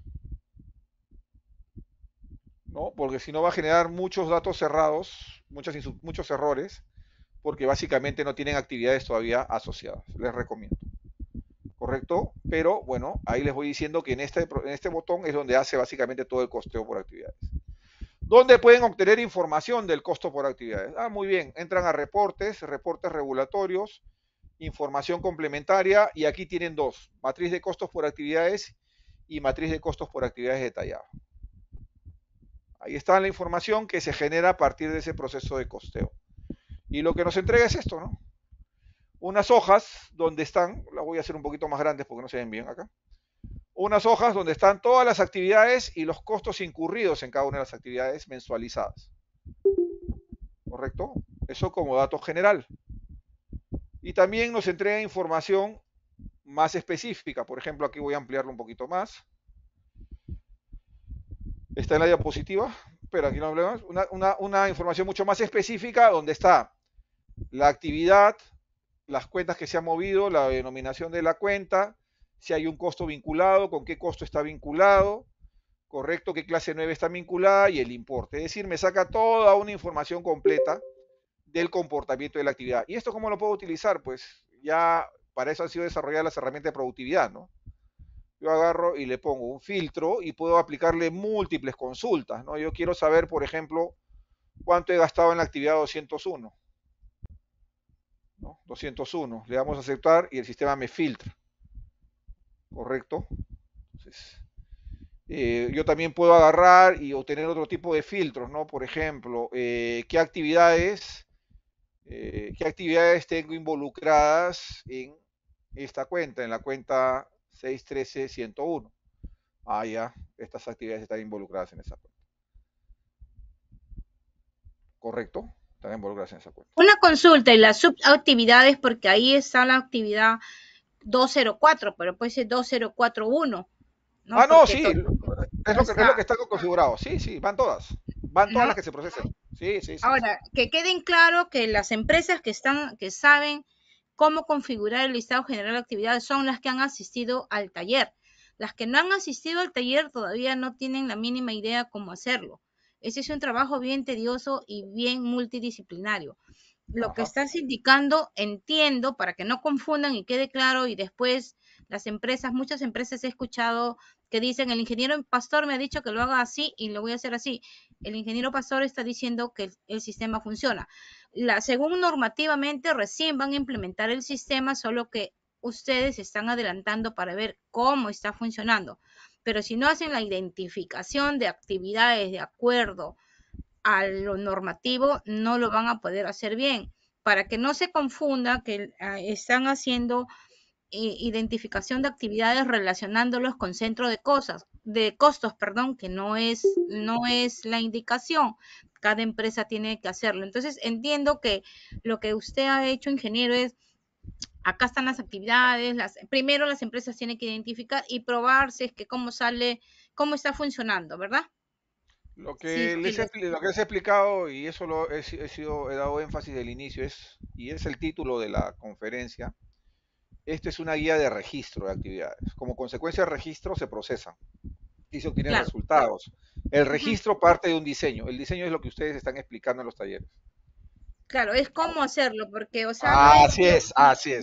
¿no? Porque si no va a generar muchos datos cerrados, muchos errores, porque básicamente no tienen actividades todavía asociadas. Les recomiendo. ¿Correcto? Pero bueno, ahí les voy diciendo que en este botón es donde hace básicamente todo el costeo por actividades. ¿Dónde pueden obtener información del costo por actividades? Muy bien, entran a reportes regulatorios, información complementaria, y aquí tienen dos: matriz de costos por actividades y matriz de costos por actividades detallada. Ahí está la información que se genera a partir de ese proceso de costeo. Y lo que nos entrega es esto, ¿no? Unas hojas donde están, las voy a hacer un poquito más grandes porque no se ven bien acá. Unas hojas donde están todas las actividades y los costos incurridos en cada una de las actividades mensualizadas. ¿correcto? Eso como dato general. Y también nos entrega información más específica. Por ejemplo, aquí voy a ampliarlo un poquito más. Está en la diapositiva, pero aquí no hablemos. Una información mucho más específica donde está la actividad, las cuentas que se han movido, la denominación de la cuenta, si hay un costo vinculado, con qué costo está vinculado, correcto, qué clase 9 está vinculada y el importe. Es decir, me saca toda una información completa del comportamiento de la actividad. ¿Y esto cómo lo puedo utilizar? Pues ya para eso han sido desarrolladas las herramientas de productividad, ¿no? Yo agarro y le pongo un filtro y puedo aplicarle múltiples consultas, ¿no? Yo quiero saber, por ejemplo, cuánto he gastado en la actividad 201, ¿no? 201, le damos a aceptar y el sistema me filtra, ¿correcto? Entonces, yo también puedo agarrar y obtener otro tipo de filtros, ¿no? Por ejemplo, qué actividades tengo involucradas en esta cuenta, en la cuenta 613-101. Ah, ya, estas actividades están involucradas en esa cuenta. ¿Correcto? Están involucradas en esa cuenta. Una consulta y las subactividades, porque ahí está la actividad 204, pero puede ser 2041. ¿No? Ah, no, Porque sí, es lo que está configurado. Sí, sí, van todas. Van todas ¿no? las que se procesan. Sí, sí, sí. Ahora, que queden claro que las empresas que saben cómo configurar el listado general de actividades son las que han asistido al taller. Las que no han asistido al taller todavía no tienen la mínima idea cómo hacerlo. Ese es un trabajo bien tedioso y bien multidisciplinario. Lo que estás indicando, entiendo, para que no confundan y quede claro, y después las empresas, muchas empresas he escuchado que dicen, el ingeniero Pastor me ha dicho que lo haga así y lo voy a hacer así. El ingeniero Pastor está diciendo que el sistema funciona. Según normativamente, recién van a implementar el sistema, solo que ustedes están adelantando para ver cómo está funcionando. Pero si no hacen la identificación de actividades de acuerdo a lo normativo, no lo van a poder hacer bien. Para que no se confunda que están haciendo identificación de actividades relacionándolos con centro de costos, perdón, que no es la indicación. Cada empresa tiene que hacerlo. Entonces, entiendo que lo que usted ha hecho, ingeniero, es acá están las actividades, primero las empresas tienen que identificar y probar si es que cómo está funcionando, ¿verdad? Lo que les he explicado, y eso he dado énfasis del inicio, y es el título de la conferencia. Esto es una guía de registro de actividades. Como consecuencia del registro se procesan y se obtienen resultados. El registro parte de un diseño. El diseño es lo que ustedes están explicando en los talleres. Claro, es cómo hacerlo, porque, o sea, así es.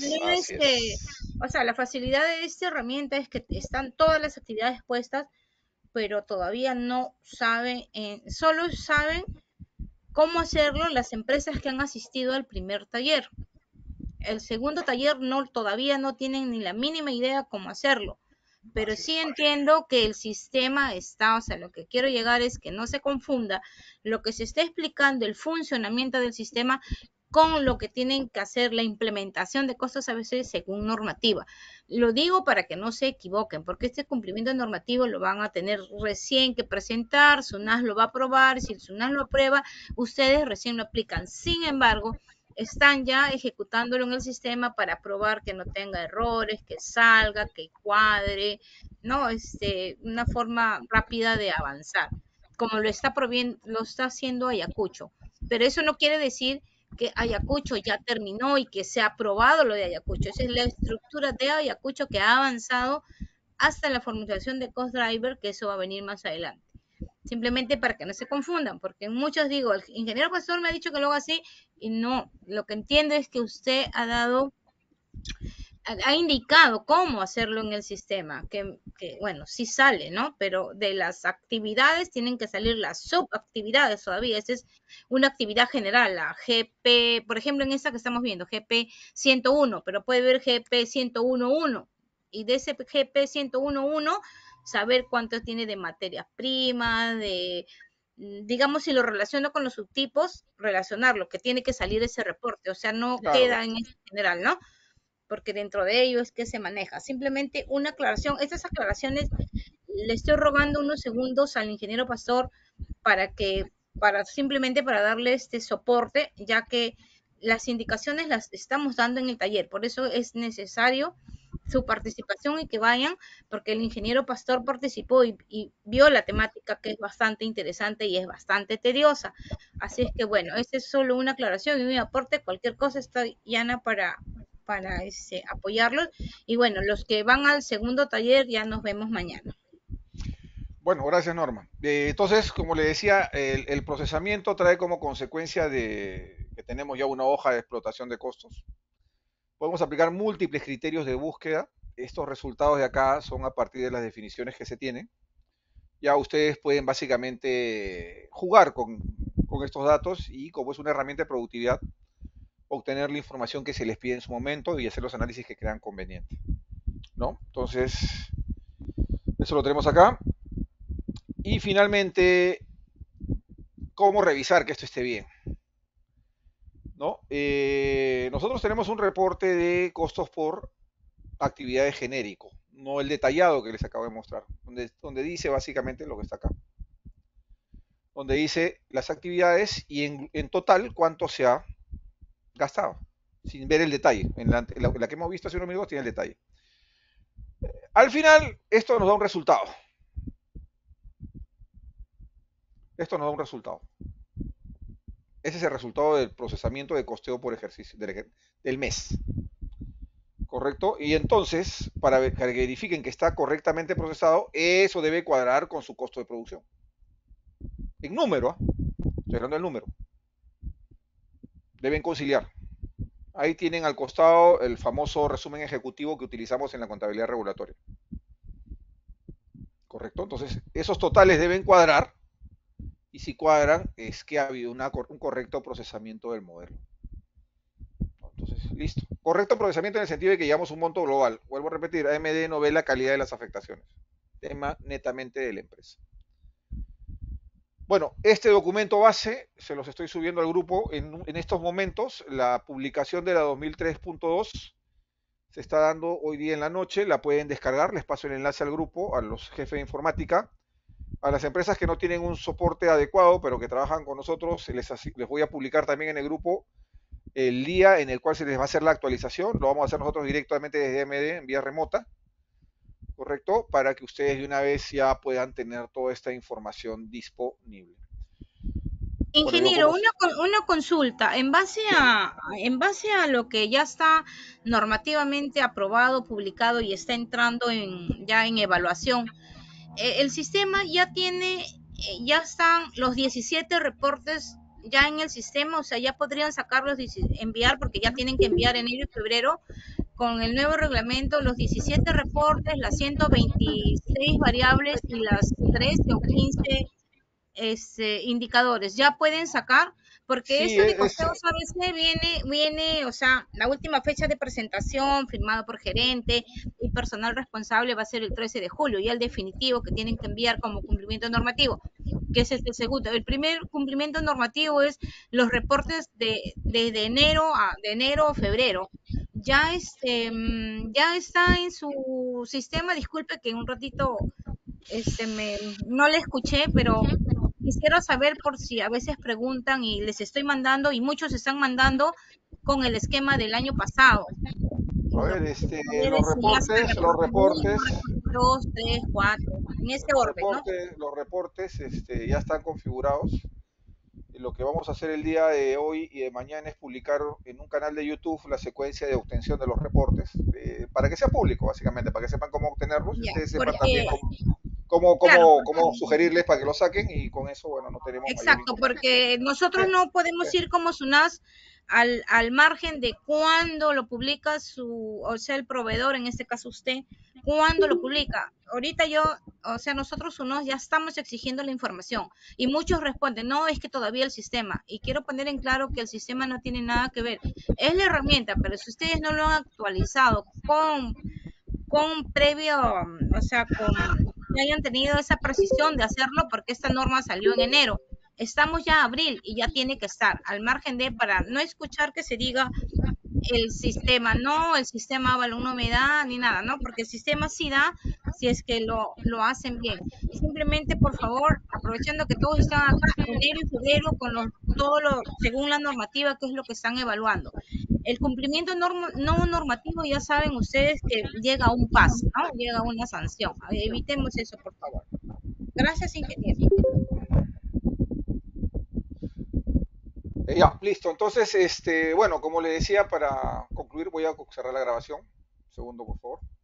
O sea, la facilidad de esta herramienta es que están todas las actividades puestas, pero todavía no saben, solo saben cómo hacerlo las empresas que han asistido al primer taller. El segundo taller todavía no tienen ni la mínima idea cómo hacerlo, pero sí entiendo que el sistema está, o sea, lo que quiero llegar es que no se confunda lo que se está explicando, el funcionamiento del sistema, con lo que tienen que hacer la implementación de costos a veces según normativa. Lo digo para que no se equivoquen, porque este cumplimiento normativo lo van a tener recién que presentar, SUNAS lo va a aprobar, si el SUNAS lo aprueba, ustedes recién lo aplican. Sin embargo, están ya ejecutándolo en el sistema para probar que no tenga errores, que salga, que cuadre, ¿no? Una forma rápida de avanzar, como lo está haciendo Ayacucho. Pero eso no quiere decir que Ayacucho ya terminó y que se ha aprobado lo de Ayacucho. Esa es la estructura de Ayacucho que ha avanzado hasta la formulación de Cost Driver, que eso va a venir más adelante. Simplemente para que no se confundan, porque muchos digo, el ingeniero Pastor me ha dicho que lo haga así, y no, lo que entiendo es que usted ha indicado cómo hacerlo en el sistema, que bueno, sí sale, ¿no? Pero de las actividades tienen que salir las subactividades todavía. Esta es una actividad general, la GP, por ejemplo, en esta que estamos viendo, GP 101, pero puede haber GP 101.1, y de ese GP 101.1 saber cuánto tiene de materias primas, digamos, si lo relaciono con los subtipos, relacionarlo, que tiene que salir ese reporte, o sea, no queda en general, ¿no? Porque dentro de ello es que se maneja. Simplemente una aclaración. Estas aclaraciones le estoy rogando unos segundos al ingeniero Pastor para que simplemente para darle este soporte, ya que las indicaciones las estamos dando en el taller. Por eso es necesario su participación y que vayan, porque el ingeniero Pastor participó y vio la temática, que es bastante interesante y es bastante tediosa. Así es que bueno, este es solo una aclaración y un aporte. Cualquier cosa estoy Yana para apoyarlos. Y bueno, los que van al segundo taller ya nos vemos mañana. Bueno, gracias Norma. Entonces, como le decía, el procesamiento trae como consecuencia de que tenemos ya una hoja de explotación de costos. Podemos aplicar múltiples criterios de búsqueda. Estos resultados de acá son a partir de las definiciones que se tienen. Ya ustedes pueden básicamente jugar con estos datos y, como es una herramienta de productividad, obtener la información que se les pide en su momento y hacer los análisis que crean conveniente, ¿no? Entonces, eso lo tenemos acá. Y finalmente, ¿cómo revisar que esto esté bien? ¿No? Nosotros tenemos un reporte de costos por actividades genérico, no el detallado que les acabo de mostrar, donde dice básicamente lo que está acá. Donde dice las actividades y en total cuánto se ha gastado, sin ver el detalle. En la que hemos visto hace unos minutos tiene el detalle. Al final, esto nos da un resultado. Esto nos da un resultado. Ese es el resultado del procesamiento de costeo por ejercicio del mes. ¿Correcto? Y entonces, para que verifiquen que está correctamente procesado, eso debe cuadrar con su costo de producción. En número, estoy hablando del número. Deben conciliar. Ahí tienen al costado el famoso resumen ejecutivo que utilizamos en la contabilidad regulatoria. ¿Correcto? Entonces, esos totales deben cuadrar. Y si cuadran, es que ha habido un correcto procesamiento del modelo. Entonces, listo. Correcto procesamiento en el sentido de que llevamos un monto global. Vuelvo a repetir, AMD no ve la calidad de las afectaciones. Tema netamente de la empresa. Bueno, este documento base se los estoy subiendo al grupo en estos momentos. La publicación de la 2003.2 se está dando hoy día en la noche. La pueden descargar. Les paso el enlace al grupo, a los jefes de informática. A las empresas que no tienen un soporte adecuado, pero que trabajan con nosotros, les voy a publicar también en el grupo el día en el cual se les va a hacer la actualización. Lo vamos a hacer nosotros directamente desde AMD en vía remota, ¿correcto? Para que ustedes de una vez ya puedan tener toda esta información disponible. Ingeniero, una consulta. En base a lo que ya está normativamente aprobado, publicado y está entrando ya en evaluación, el sistema ya ya están los 17 reportes ya en el sistema, o sea, ya podrían sacarlos y enviar, porque ya tienen que enviar enero y febrero con el nuevo reglamento, los 17 reportes, las 126 variables y las 13 o 15 indicadores. Ya pueden sacar, porque Sí, eso de costeos ABC viene, o sea, la última fecha de presentación firmado por gerente y personal responsable va a ser el 13 de julio, y el definitivo que tienen que enviar como cumplimiento normativo, que es este segundo. El primer cumplimiento normativo es los reportes desde enero a febrero. Ya está en su sistema. Disculpe que un ratito no le escuché, pero quisiera saber, por si a veces preguntan y les estoy mandando, y muchos están mandando con el esquema del año pasado. A ver, los reportes, 2, 3, 4, en este orden, ¿no? Los reportes ya están configurados. Y lo que vamos a hacer el día de hoy y de mañana es publicar en un canal de YouTube la secuencia de obtención de los reportes, para que sea público, básicamente, para que sepan cómo obtenerlos, y ustedes sepan también cómo sugerirles para que lo saquen, y con eso, bueno, no tenemos. Exacto, porque nosotros no podemos ir como SUNAS al margen de cuándo lo publica el proveedor, en este caso usted, cuándo lo publica. Ahorita nosotros SUNAS ya estamos exigiendo la información y muchos responden, no, es que todavía el sistema, y quiero poner en claro que el sistema no tiene nada que ver, es la herramienta, pero si ustedes no lo han actualizado con previo, que hayan tenido esa precisión de hacerlo, porque esta norma salió en enero. Estamos ya en abril y ya tiene que estar al margen para no escuchar que se diga el sistema, no, el sistema balón no me da ni nada, ¿no? Porque el sistema sí da si es que lo hacen bien. Y simplemente, por favor, aprovechando que todos están acá, enero y febrero, según la normativa, qué es lo que están evaluando. El cumplimiento no normativo, ya saben ustedes que llega a un paso, ¿no? Llega a una sanción. Evitemos eso, por favor. Gracias, ingeniero. Ya, listo. Entonces, bueno, como le decía, para concluir, voy a cerrar la grabación. Un segundo, por favor.